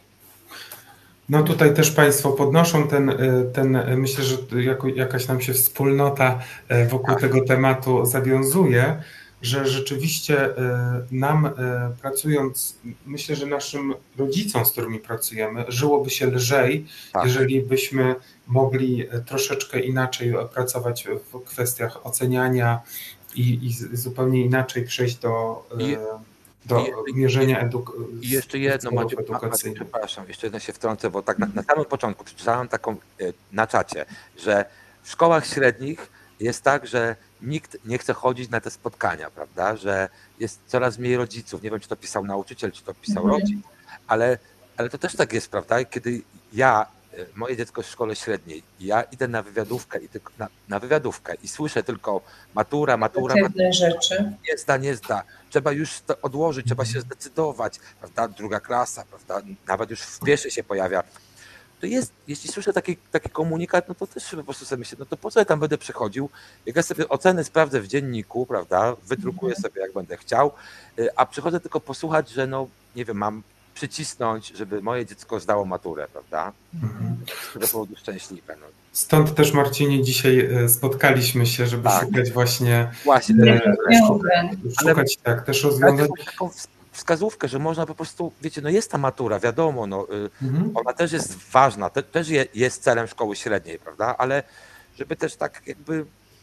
A: No tutaj też Państwo podnoszą ten, ten myślę, że jako, jakaś nam się wspólnota wokół tak. tego tematu zawiązuje, że rzeczywiście nam pracując, myślę, że naszym rodzicom, z którymi pracujemy, żyłoby się lżej, tak. jeżeli byśmy mogli troszeczkę inaczej pracować w kwestiach oceniania i, i zupełnie inaczej przejść do... I... do I, mierzenia edukacji.
C: I jeszcze jedno, Macie, Macie, przepraszam, jeszcze jedno się wtrącę, bo tak na, na samym początku przeczytałem taką na czacie, że w szkołach średnich jest tak, że nikt nie chce chodzić na te spotkania, prawda, że jest coraz mniej rodziców, nie wiem, czy to pisał nauczyciel, czy to pisał mhm. rodzic, ale, ale to też tak jest, prawda, kiedy ja, moje dziecko jest w szkole średniej, ja idę na wywiadówkę i tylko na, na wywiadówkę i słyszę tylko matura, matura, matura,
B: rzeczy.
C: nie zda, nie zda, trzeba już to odłożyć, trzeba się zdecydować, prawda, druga klasa, prawda, nawet już w pierwszej się pojawia. To jest, jeśli słyszę taki, taki komunikat, no to też po prostu sobie myślę, no to po co ja tam będę przychodził, jak ja sobie oceny sprawdzę w dzienniku, prawda, wydrukuję sobie jak będę chciał, a przychodzę tylko posłuchać, że no, nie wiem, mam przycisnąć, żeby moje dziecko zdało maturę, prawda? Mhm. Z tego powodu szczęśliwe. No.
A: Stąd też, Marcinie, dzisiaj spotkaliśmy się, żeby tak. szukać właśnie,
C: właśnie
A: e, szukać, szukać tak, też rozwiązań.
C: Taką wskazówkę, że można po prostu, wiecie, no jest ta matura, wiadomo, no, mhm. ona też jest ważna, te, też je, jest celem szkoły średniej, prawda? Ale żeby też tak jakby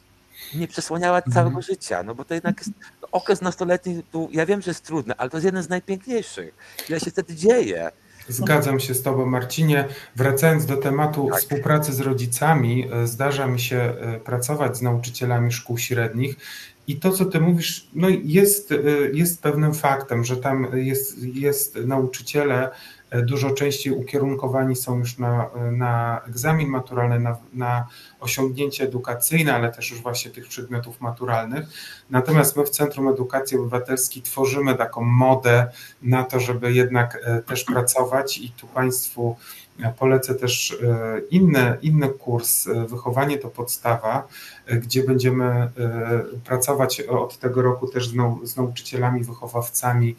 C: nie przesłaniała całego mhm. życia, no bo to jednak jest okres nastoletni, tu, ja wiem, że jest trudny, ale to jest jeden z najpiękniejszych. Ile się wtedy dzieje.
A: Zgadzam się z Tobą, Marcinie. Wracając do tematu tak. współpracy z rodzicami, zdarza mi się pracować z nauczycielami szkół średnich i to, co Ty mówisz, no jest, jest pewnym faktem, że tam jest, jest nauczyciele dużo częściej ukierunkowani są już na, na egzamin maturalny, na, na osiągnięcia edukacyjne, ale też już właśnie tych przedmiotów maturalnych. Natomiast my w Centrum Edukacji Obywatelskiej tworzymy taką modę na to, żeby jednak też pracować i tu Państwu polecę też inny, inny kurs Wychowanie to podstawa, gdzie będziemy pracować od tego roku też z, nau, z nauczycielami, wychowawcami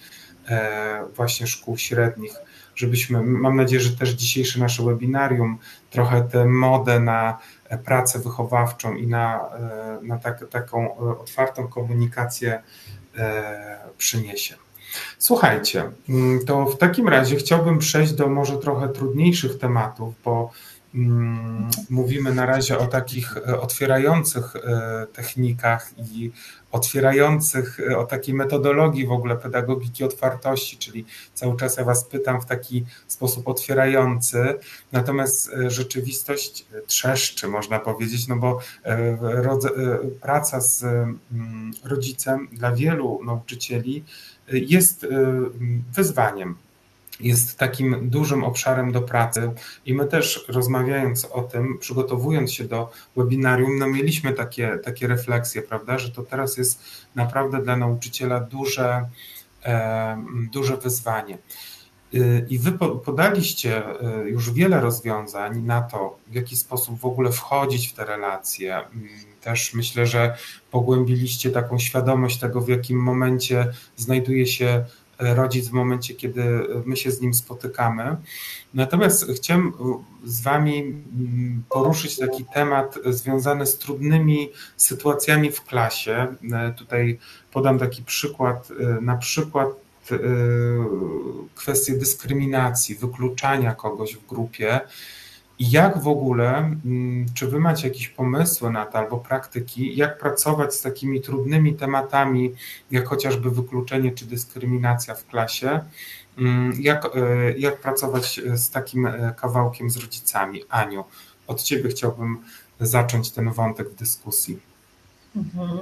A: właśnie szkół średnich, żebyśmy, mam nadzieję, że też dzisiejsze nasze webinarium trochę tę modę na pracę wychowawczą i na, na tak, taką otwartą komunikację przyniesie. Słuchajcie, to w takim razie chciałbym przejść do może trochę trudniejszych tematów, bo mm, mówimy na razie o takich otwierających technikach i otwierających, o takiej metodologii w ogóle pedagogiki otwartości, czyli cały czas ja Was pytam w taki sposób otwierający, natomiast rzeczywistość trzeszczy, można powiedzieć, no bo praca z rodzicem dla wielu nauczycieli jest wyzwaniem, jest takim dużym obszarem do pracy i my też rozmawiając o tym, przygotowując się do webinarium, no mieliśmy takie, takie refleksje, prawda, że to teraz jest naprawdę dla nauczyciela duże, duże wyzwanie. I wy podaliście już wiele rozwiązań na to, w jaki sposób w ogóle wchodzić w te relacje. Też myślę, że pogłębiliście taką świadomość tego, w jakim momencie znajduje się rodzic w momencie, kiedy my się z nim spotykamy. Natomiast chciałem z Wami poruszyć taki temat związany z trudnymi sytuacjami w klasie. Tutaj podam taki przykład, na przykład kwestie dyskryminacji, wykluczania kogoś w grupie i jak w ogóle, czy Wy macie jakieś pomysły na to albo praktyki, jak pracować z takimi trudnymi tematami, jak chociażby wykluczenie czy dyskryminacja w klasie, jak, jak pracować z takim kawałkiem z rodzicami. Aniu, od Ciebie chciałbym zacząć ten wątek w dyskusji.
B: Mhm.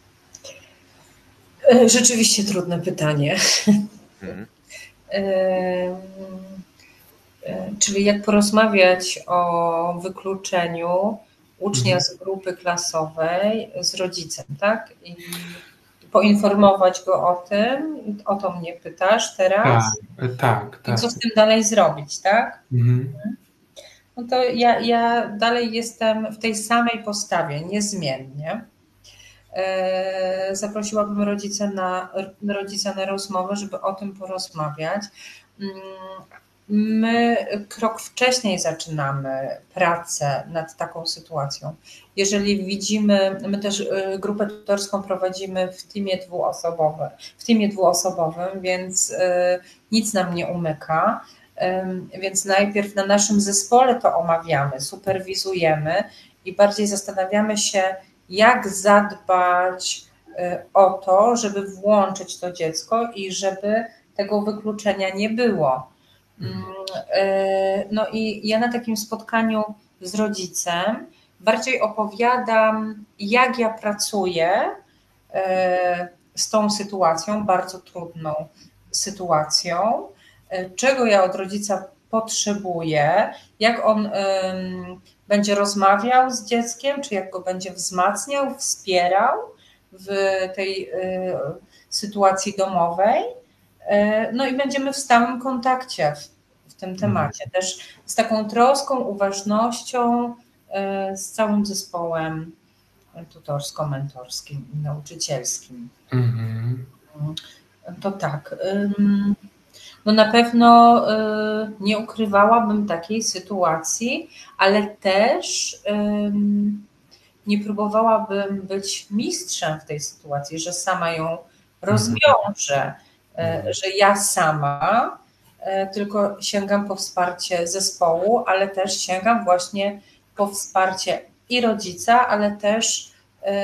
B: Rzeczywiście trudne pytanie. Mhm. Czyli jak porozmawiać o wykluczeniu ucznia z grupy klasowej z rodzicem, tak? I poinformować go o tym, o to mnie pytasz teraz?
A: Tak, tak. tak.
B: I co z tym dalej zrobić, tak?
A: Mhm.
B: No to ja, ja dalej jestem w tej samej postawie, niezmiennie. Zaprosiłabym rodzica na, rodzica na rozmowę, żeby o tym porozmawiać. My krok wcześniej zaczynamy pracę nad taką sytuacją. Jeżeli widzimy, my też grupę tutorską prowadzimy w teamie dwuosobowym, w teamie dwuosobowym, więc nic nam nie umyka. Więc najpierw na naszym zespole to omawiamy, superwizujemy i bardziej zastanawiamy się, jak zadbać o to, żeby włączyć to dziecko i żeby tego wykluczenia nie było. No i ja na takim spotkaniu z rodzicem bardziej opowiadam, jak ja pracuję z tą sytuacją, bardzo trudną sytuacją, czego ja od rodzica potrzebuję, jak on będzie rozmawiał z dzieckiem, czy jak go będzie wzmacniał, wspierał w tej sytuacji domowej. No i będziemy w stałym kontakcie w, w tym temacie, też z taką troską, uważnością, z całym zespołem tutorsko-mentorskim i nauczycielskim. Mm-hmm. To tak. No na pewno nie ukrywałabym takiej sytuacji, ale też nie próbowałabym być mistrzem w tej sytuacji, że sama ją rozwiążę, że ja sama, tylko sięgam po wsparcie zespołu, ale też sięgam właśnie po wsparcie i rodzica, ale też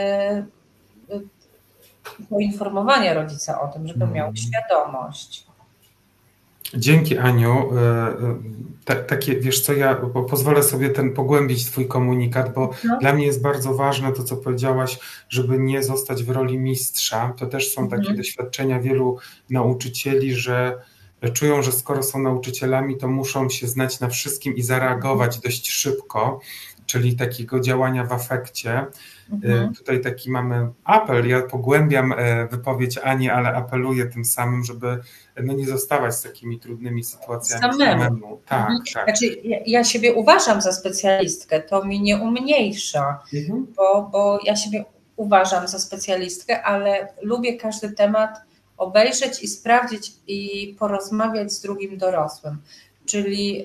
B: poinformowanie rodzica o tym, żeby miał świadomość.
A: Dzięki, Aniu. Takie, wiesz co, ja pozwolę sobie ten pogłębić twój komunikat, bo no. Dla mnie jest bardzo ważne to, co powiedziałaś, żeby nie zostać w roli mistrza. To też są takie mhm. doświadczenia wielu nauczycieli, że czują, że skoro są nauczycielami, to muszą się znać na wszystkim i zareagować dość szybko, czyli takiego działania w afekcie. Mhm. Tutaj taki mamy apel, ja pogłębiam wypowiedź Ani, ale apeluję tym samym, żeby no nie zostawać z takimi trudnymi sytuacjami samemu. samemu. Tak,
B: mhm.
A: tak.
B: Znaczy, ja, ja siebie uważam za specjalistkę, to mi nie umniejsza, mhm. bo, bo ja siebie uważam za specjalistkę, ale lubię każdy temat obejrzeć i sprawdzić i porozmawiać z drugim dorosłym. Czyli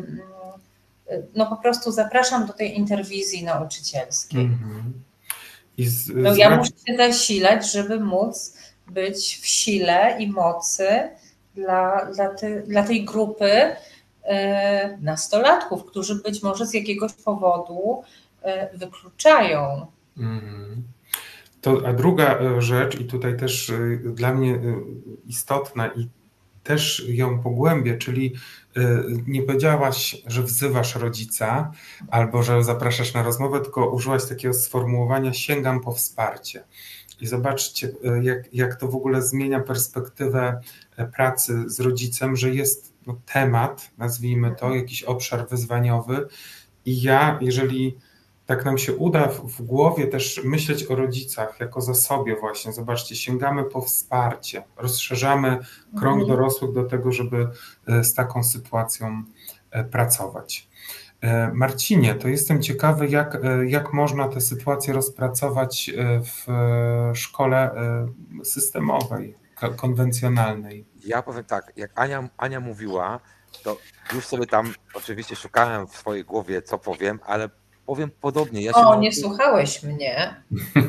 B: no po prostu zapraszam do tej interwizji nauczycielskiej. Mm-hmm. I z, no z... ja muszę się zasilać, żeby móc być w sile i mocy dla, dla, ty, dla tej grupy e, nastolatków, którzy być może z jakiegoś powodu e, wykluczają. Mm-hmm.
A: To, a druga rzecz, i tutaj też dla mnie istotna i też ją pogłębię, czyli nie powiedziałaś, że wzywasz rodzica albo że zapraszasz na rozmowę, tylko użyłaś takiego sformułowania sięgam po wsparcie. I zobaczcie, jak, jak to w ogóle zmienia perspektywę pracy z rodzicem, że jest no, temat, nazwijmy to, jakiś obszar wyzwaniowy i ja, jeżeli tak nam się uda w, w głowie też myśleć o rodzicach jako zasobie właśnie, zobaczcie, sięgamy po wsparcie, rozszerzamy krąg mhm. dorosłych do tego, żeby z taką sytuacją pracować. Marcinie, to jestem ciekawy, jak, jak można tę sytuację rozpracować w szkole systemowej, konwencjonalnej.
C: Ja powiem tak, jak Ania, Ania mówiła, to już sobie tam oczywiście szukałem w swojej głowie, co powiem, ale powiem podobnie. Ja
B: o, się nie słuchałeś mnie.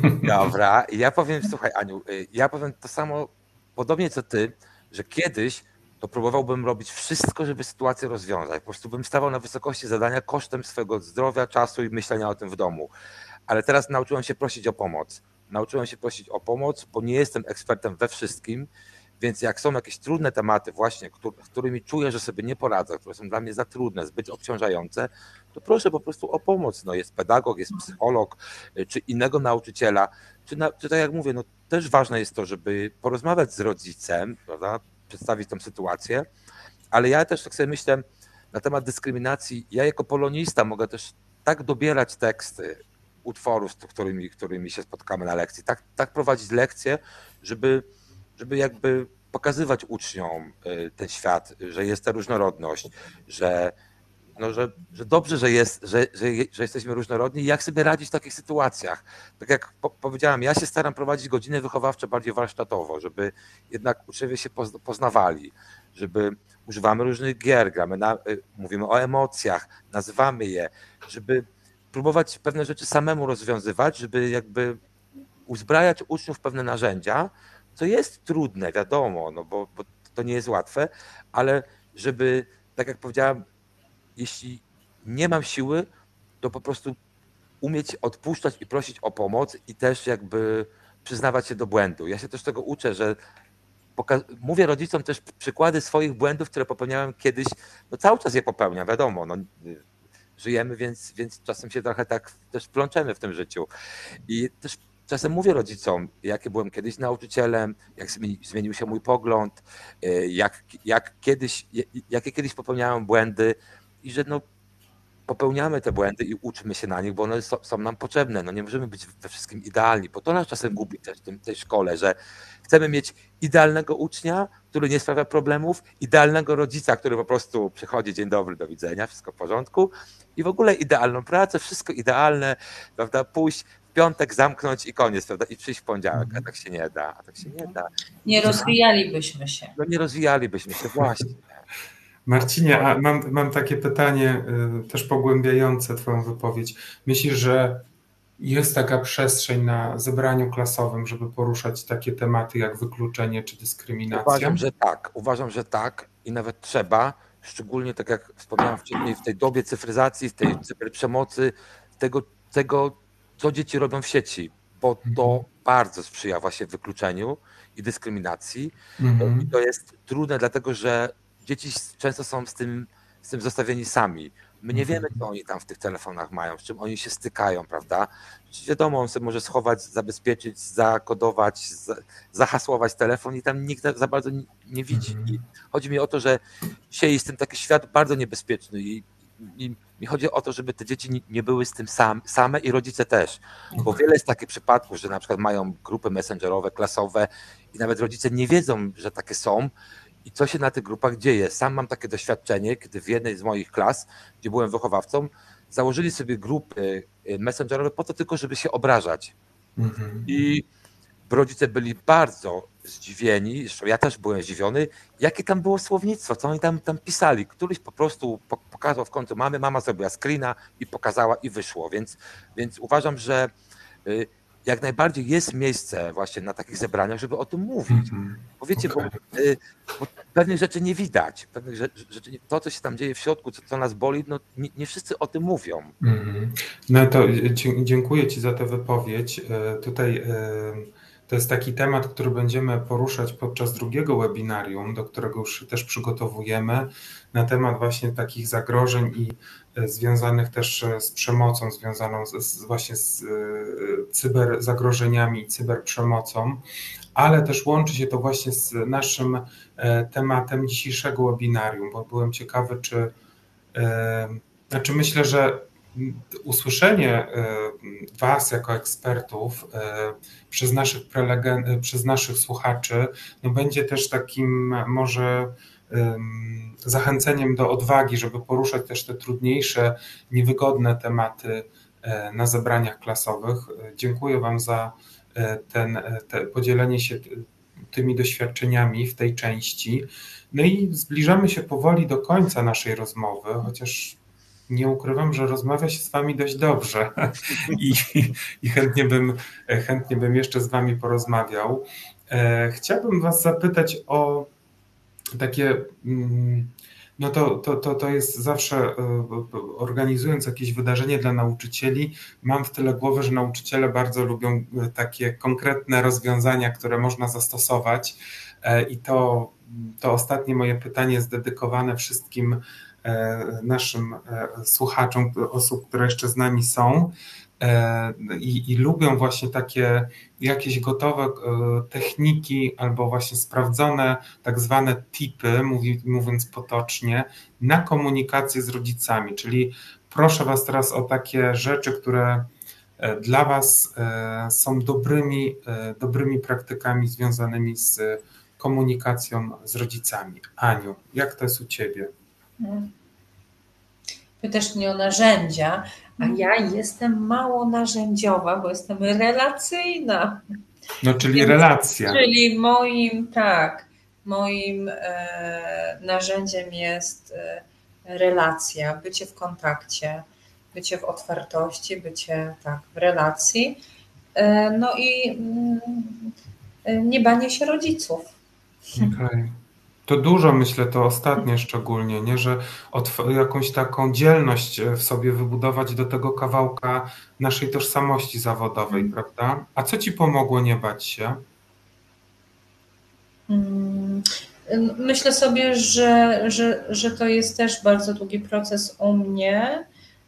C: Dobra, ja powiem, słuchaj Aniu, ja powiem to samo, podobnie co ty, że kiedyś to próbowałbym robić wszystko, żeby sytuację rozwiązać. Po prostu bym stawał na wysokości zadania kosztem swojego zdrowia, czasu i myślenia o tym w domu. Ale teraz nauczyłem się prosić o pomoc. Nauczyłem się prosić o pomoc, bo nie jestem ekspertem we wszystkim, więc jak są jakieś trudne tematy właśnie, z którymi czuję, że sobie nie poradzę, które są dla mnie za trudne, zbyt obciążające, to proszę po prostu o pomoc. No jest pedagog, jest psycholog, czy innego nauczyciela, czy, na, czy tak jak mówię, no też ważne jest to, żeby porozmawiać z rodzicem, prawda, przedstawić tą sytuację, ale ja też tak sobie myślę na temat dyskryminacji, ja jako polonista mogę też tak dobierać teksty utworów, z którymi, którymi się spotkamy na lekcji, tak, tak prowadzić lekcje, żeby żeby jakby pokazywać uczniom ten świat, że jest ta różnorodność, że, no, że, że dobrze, że, jest, że, że, że jesteśmy różnorodni i jak sobie radzić w takich sytuacjach. Tak jak po, powiedziałem, ja się staram prowadzić godziny wychowawcze bardziej warsztatowo, żeby jednak uczniowie się poznawali, żeby używamy różnych gier, gramy na, mówimy o emocjach, nazywamy je, żeby próbować pewne rzeczy samemu rozwiązywać, żeby jakby uzbrajać uczniów w pewne narzędzia, co jest trudne, wiadomo, no bo, bo to nie jest łatwe, ale żeby, tak jak powiedziałem, jeśli nie mam siły, to po prostu umieć odpuszczać i prosić o pomoc i też jakby przyznawać się do błędu. Ja się też tego uczę, że mówię rodzicom też przykłady swoich błędów, które popełniałem kiedyś, no cały czas je popełniam, wiadomo, no żyjemy, więc, więc czasem się trochę tak też plączemy w tym życiu. I też czasem mówię rodzicom, jakie byłem kiedyś nauczycielem, jak zmienił się mój pogląd, jak, jak kiedyś, jakie kiedyś popełniałem błędy i że no, popełniamy te błędy i uczymy się na nich, bo one są, są nam potrzebne. No nie możemy być we wszystkim idealni, bo to nas czasem gubi też w tym, tej szkole, że chcemy mieć idealnego ucznia, który nie sprawia problemów, idealnego rodzica, który po prostu przychodzi, dzień dobry, do widzenia, wszystko w porządku i w ogóle idealną pracę, wszystko idealne, prawda, pójść w piątek, zamknąć i koniec, prawda, i przyjść w poniedziałek, a tak się nie da, a tak się nie da.
B: Nie rozwijalibyśmy się.
C: No nie rozwijalibyśmy się, właśnie.
A: Marcinie, a mam, mam takie pytanie y, też pogłębiające twoją wypowiedź. Myślisz, że jest taka przestrzeń na zebraniu klasowym, żeby poruszać takie tematy jak wykluczenie czy dyskryminacja?
C: Uważam, że tak. Uważam, że tak i nawet trzeba, szczególnie tak jak wspomniałem wcześniej, w tej dobie cyfryzacji, w tej cyberprzemocy, tego, tego, co dzieci robią w sieci, bo to mhm. bardzo sprzyja właśnie wykluczeniu i dyskryminacji. Mhm. I to jest trudne, dlatego że dzieci często są z tym, z tym zostawieni sami. My nie wiemy, co oni tam w tych telefonach mają, z czym oni się stykają, prawda? Wiadomo, on sobie może schować, zabezpieczyć, zakodować, zahasłować telefon i tam nikt za bardzo nie widzi. I chodzi mi o to, że dzisiaj jest ten taki świat bardzo niebezpieczny i, i mi chodzi o to, żeby te dzieci nie były z tym sam, same i rodzice też. Bo wiele jest takich przypadków, że na przykład mają grupy messengerowe, klasowe i nawet rodzice nie wiedzą, że takie są. I co się na tych grupach dzieje? Sam mam takie doświadczenie, kiedy w jednej z moich klas, gdzie byłem wychowawcą, założyli sobie grupy messengerowe po to tylko, żeby się obrażać. Mhm. I bo rodzice byli bardzo zdziwieni, zresztą ja też byłem zdziwiony, jakie tam było słownictwo, co oni tam, tam pisali. Któryś po prostu pokazał w końcu mamy, mama zrobiła screena i pokazała i wyszło, więc, więc uważam, że jak najbardziej jest miejsce właśnie na takich zebraniach, żeby o tym mówić.
A: Mm-hmm.
C: Bo wiecie,
A: Okay.
C: bo, bo pewnych rzeczy nie widać, pewnych rzeczy, to co się tam dzieje w środku, co, co nas boli, no nie, nie wszyscy o tym mówią.
A: Mm-hmm. No to dziękuję Ci za tę wypowiedź. Tutaj to jest taki temat, który będziemy poruszać podczas drugiego webinarium, do którego już też przygotowujemy, na temat właśnie takich zagrożeń i związanych też z przemocą, związaną z, z właśnie z cyberzagrożeniami i cyberprzemocą, ale też łączy się to właśnie z naszym tematem dzisiejszego webinarium, bo byłem ciekawy, czy znaczy myślę, że usłyszenie Was jako ekspertów przez naszych prelegen- przez naszych słuchaczy no będzie też takim może zachęceniem do odwagi, żeby poruszać też te trudniejsze, niewygodne tematy na zebraniach klasowych. Dziękuję Wam za ten, te podzielenie się tymi doświadczeniami w tej części. No i zbliżamy się powoli do końca naszej rozmowy, chociaż nie ukrywam, że rozmawia się z Wami dość dobrze i, i chętnie bym, chętnie bym jeszcze z Wami porozmawiał. Chciałbym Was zapytać o takie, no to, to, to, to jest zawsze, organizując jakieś wydarzenie dla nauczycieli, mam w tyle głowy, że nauczyciele bardzo lubią takie konkretne rozwiązania, które można zastosować i to, to ostatnie moje pytanie jest dedykowane wszystkim naszym słuchaczom, osób, które jeszcze z nami są i, i lubią właśnie takie jakieś gotowe techniki albo właśnie sprawdzone tak zwane tipy, mówiąc potocznie, na komunikację z rodzicami, czyli proszę Was teraz o takie rzeczy, które dla Was są dobrymi, dobrymi praktykami związanymi z komunikacją z rodzicami. Aniu, jak to jest u Ciebie?
B: Pytasz mnie o narzędzia, a ja jestem mało narzędziowa, bo jestem relacyjna.
A: No, czyli
B: Więc,
A: relacja.
B: Czyli moim, tak, moim e, narzędziem jest e, relacja, bycie w kontakcie, bycie w otwartości, bycie tak, w relacji. E, no i mm, nie banie się rodziców.
A: Okay. To dużo, myślę, to ostatnie szczególnie, nie, że jakąś taką dzielność w sobie wybudować do tego kawałka naszej tożsamości zawodowej, mm. prawda? A co Ci pomogło nie bać się?
B: Myślę sobie, że, że, że to jest też bardzo długi proces u mnie,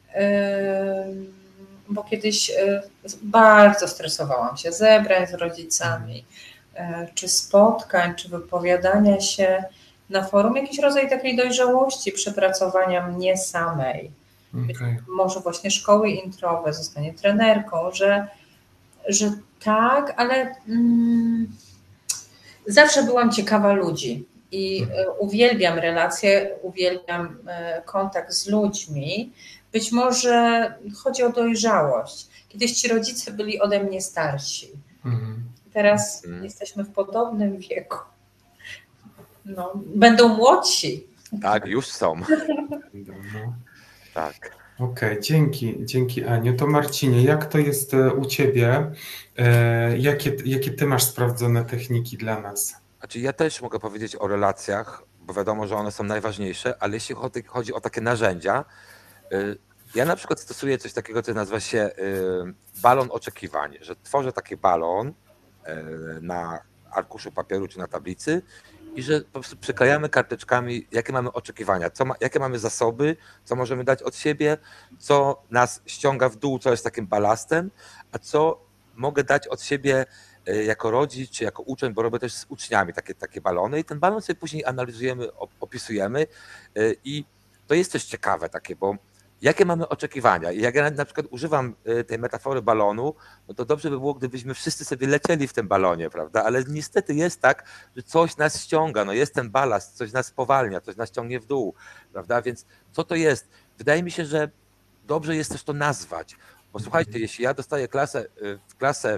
B: bo kiedyś bardzo stresowałam się zebrań z rodzicami, czy spotkań, czy wypowiadania się na forum, jakiś rodzaj takiej dojrzałości, przepracowania mnie samej. Okay. Może właśnie szkoły introwe, zostanie trenerką, że, że tak, ale mm, zawsze byłam ciekawa ludzi i uwielbiam relacje, uwielbiam kontakt z ludźmi. Być może chodzi o dojrzałość. Kiedyś ci rodzice byli ode mnie starsi. Mm. Teraz mm. jesteśmy w podobnym wieku. No, będą młodsi.
C: Tak, już są.
A: No.
C: Tak.
A: Okej, okay, dzięki, dzięki Aniu. To Marcinie, jak to jest u Ciebie? Jakie, jakie Ty masz sprawdzone techniki dla nas?
C: Znaczy ja też mogę powiedzieć o relacjach, bo wiadomo, że one są najważniejsze, ale jeśli chodzi o takie narzędzia, ja na przykład stosuję coś takiego, co nazywa się balon oczekiwań, że tworzę taki balon na arkuszu papieru czy na tablicy i że po prostu przyklejamy karteczkami, jakie mamy oczekiwania, co ma, jakie mamy zasoby, co możemy dać od siebie, co nas ściąga w dół, co jest takim balastem, a co mogę dać od siebie jako rodzic czy jako uczeń, bo robię też z uczniami takie, takie balony i ten balon sobie później analizujemy, opisujemy i to jest też ciekawe takie, bo jakie mamy oczekiwania? I jak ja na przykład używam tej metafory balonu, no to dobrze by było, gdybyśmy wszyscy sobie lecieli w tym balonie, prawda? Ale niestety jest tak, że coś nas ściąga, no jest ten balast, coś nas spowalnia, coś nas ciągnie w dół, prawda? Więc co to jest? Wydaje mi się, że dobrze jest też to nazwać, bo słuchajcie, jeśli ja dostaję klasę, klasę w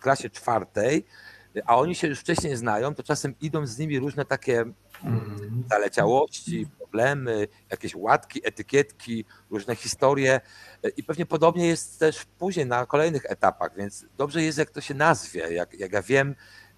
C: klasie czwartej, a oni się już wcześniej znają, to czasem idą z nimi różne takie
A: Mhm.
C: zaleciałości, problemy, jakieś łatki, etykietki, różne historie i pewnie podobnie jest też później na kolejnych etapach, więc dobrze jest, jak to się nazwie, jak, jak ja wiem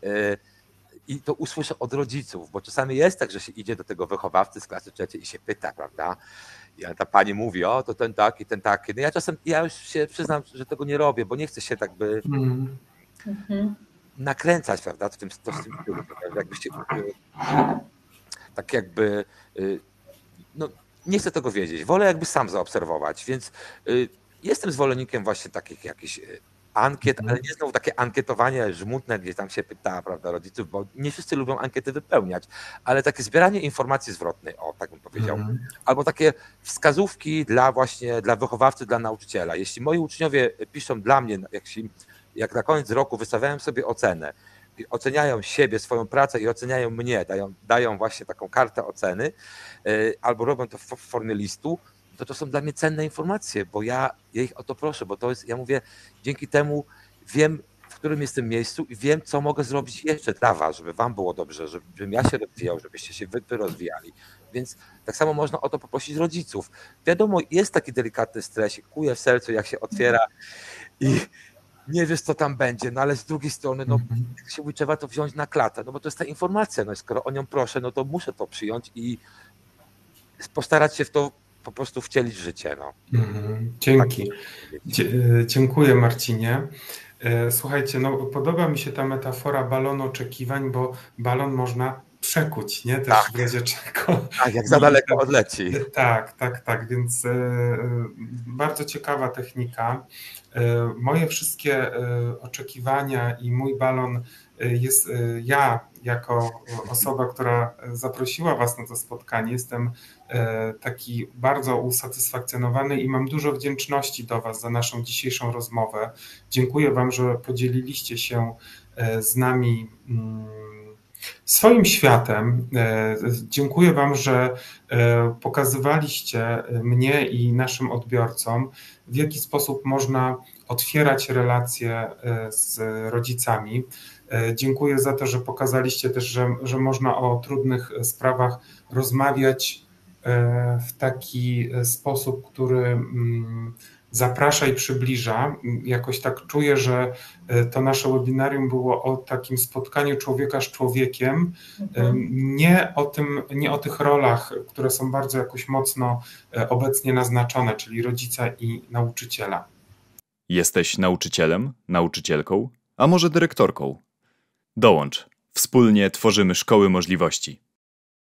C: i to usłyszę od rodziców, bo czasami jest tak, że się idzie do tego wychowawcy z klasy trzeciej i się pyta, prawda? I ta pani mówi, o to ten taki, ten taki. No ja czasem, ja już się przyznam, że tego nie robię, bo nie chcę się tak by
B: Mhm.
C: nakręcać, prawda, w tym, to w tym stylu, jakby się, tak jakby, no nie chcę tego wiedzieć, wolę jakby sam zaobserwować, więc jestem zwolennikiem właśnie takich jakichś ankiet, ale nie znowu takie ankietowanie żmudne, gdzie tam się pyta, prawda, rodziców, bo nie wszyscy lubią ankiety wypełniać, ale takie zbieranie informacji zwrotnej, o tak bym powiedział,
A: Mhm.
C: albo takie wskazówki dla właśnie, dla wychowawcy, dla nauczyciela. Jeśli moi uczniowie piszą dla mnie, jak, się, jak na koniec roku wystawiałem sobie ocenę, oceniają siebie, swoją pracę i oceniają mnie, dają, dają właśnie taką kartę oceny, albo robią to w formie listu, to to są dla mnie cenne informacje, bo ja, ja ich o to proszę, bo to jest, ja mówię, dzięki temu wiem, w którym jestem miejscu i wiem, co mogę zrobić jeszcze dla was, żeby wam było dobrze, żebym ja się rozwijał, żebyście się wy, wy rozwijali. Więc tak samo można o to poprosić rodziców. Wiadomo, jest taki delikatny stresik, kuje w sercu, jak się otwiera i nie wiesz, co tam będzie, no ale z drugiej strony, no jak się mówi, trzeba to wziąć na klatę, no bo to jest ta informacja, no skoro o nią proszę, no to muszę to przyjąć i postarać się w to po prostu wcielić w życie. No.
A: Mhm. Dzięki. Dzie dziękuję, Marcinie. Słuchajcie, no podoba mi się ta metafora balonu oczekiwań, bo balon można przekuć, nie? Też
C: tak.
A: w razie czego.
C: Tak, jak za daleko odleci.
A: Tak, tak, tak, więc bardzo ciekawa technika. Moje wszystkie oczekiwania i mój balon jest, ja jako osoba, która zaprosiła was na to spotkanie, jestem taki bardzo usatysfakcjonowany i mam dużo wdzięczności do was za naszą dzisiejszą rozmowę. Dziękuję wam, że podzieliliście się z nami swoim światem. Dziękuję wam, że pokazywaliście mnie i naszym odbiorcom, w jaki sposób można otwierać relacje z rodzicami. Dziękuję za to, że pokazaliście też, że, że można o trudnych sprawach rozmawiać w taki sposób, który zaprasza i przybliża. Jakoś tak czuję, że to nasze webinarium było o takim spotkaniu człowieka z człowiekiem, mhm. nie o tym, nie o tych rolach, które są bardzo jakoś mocno obecnie naznaczone, czyli rodzica i nauczyciela.
D: Jesteś nauczycielem, nauczycielką, a może dyrektorką? Dołącz. Wspólnie tworzymy szkoły możliwości.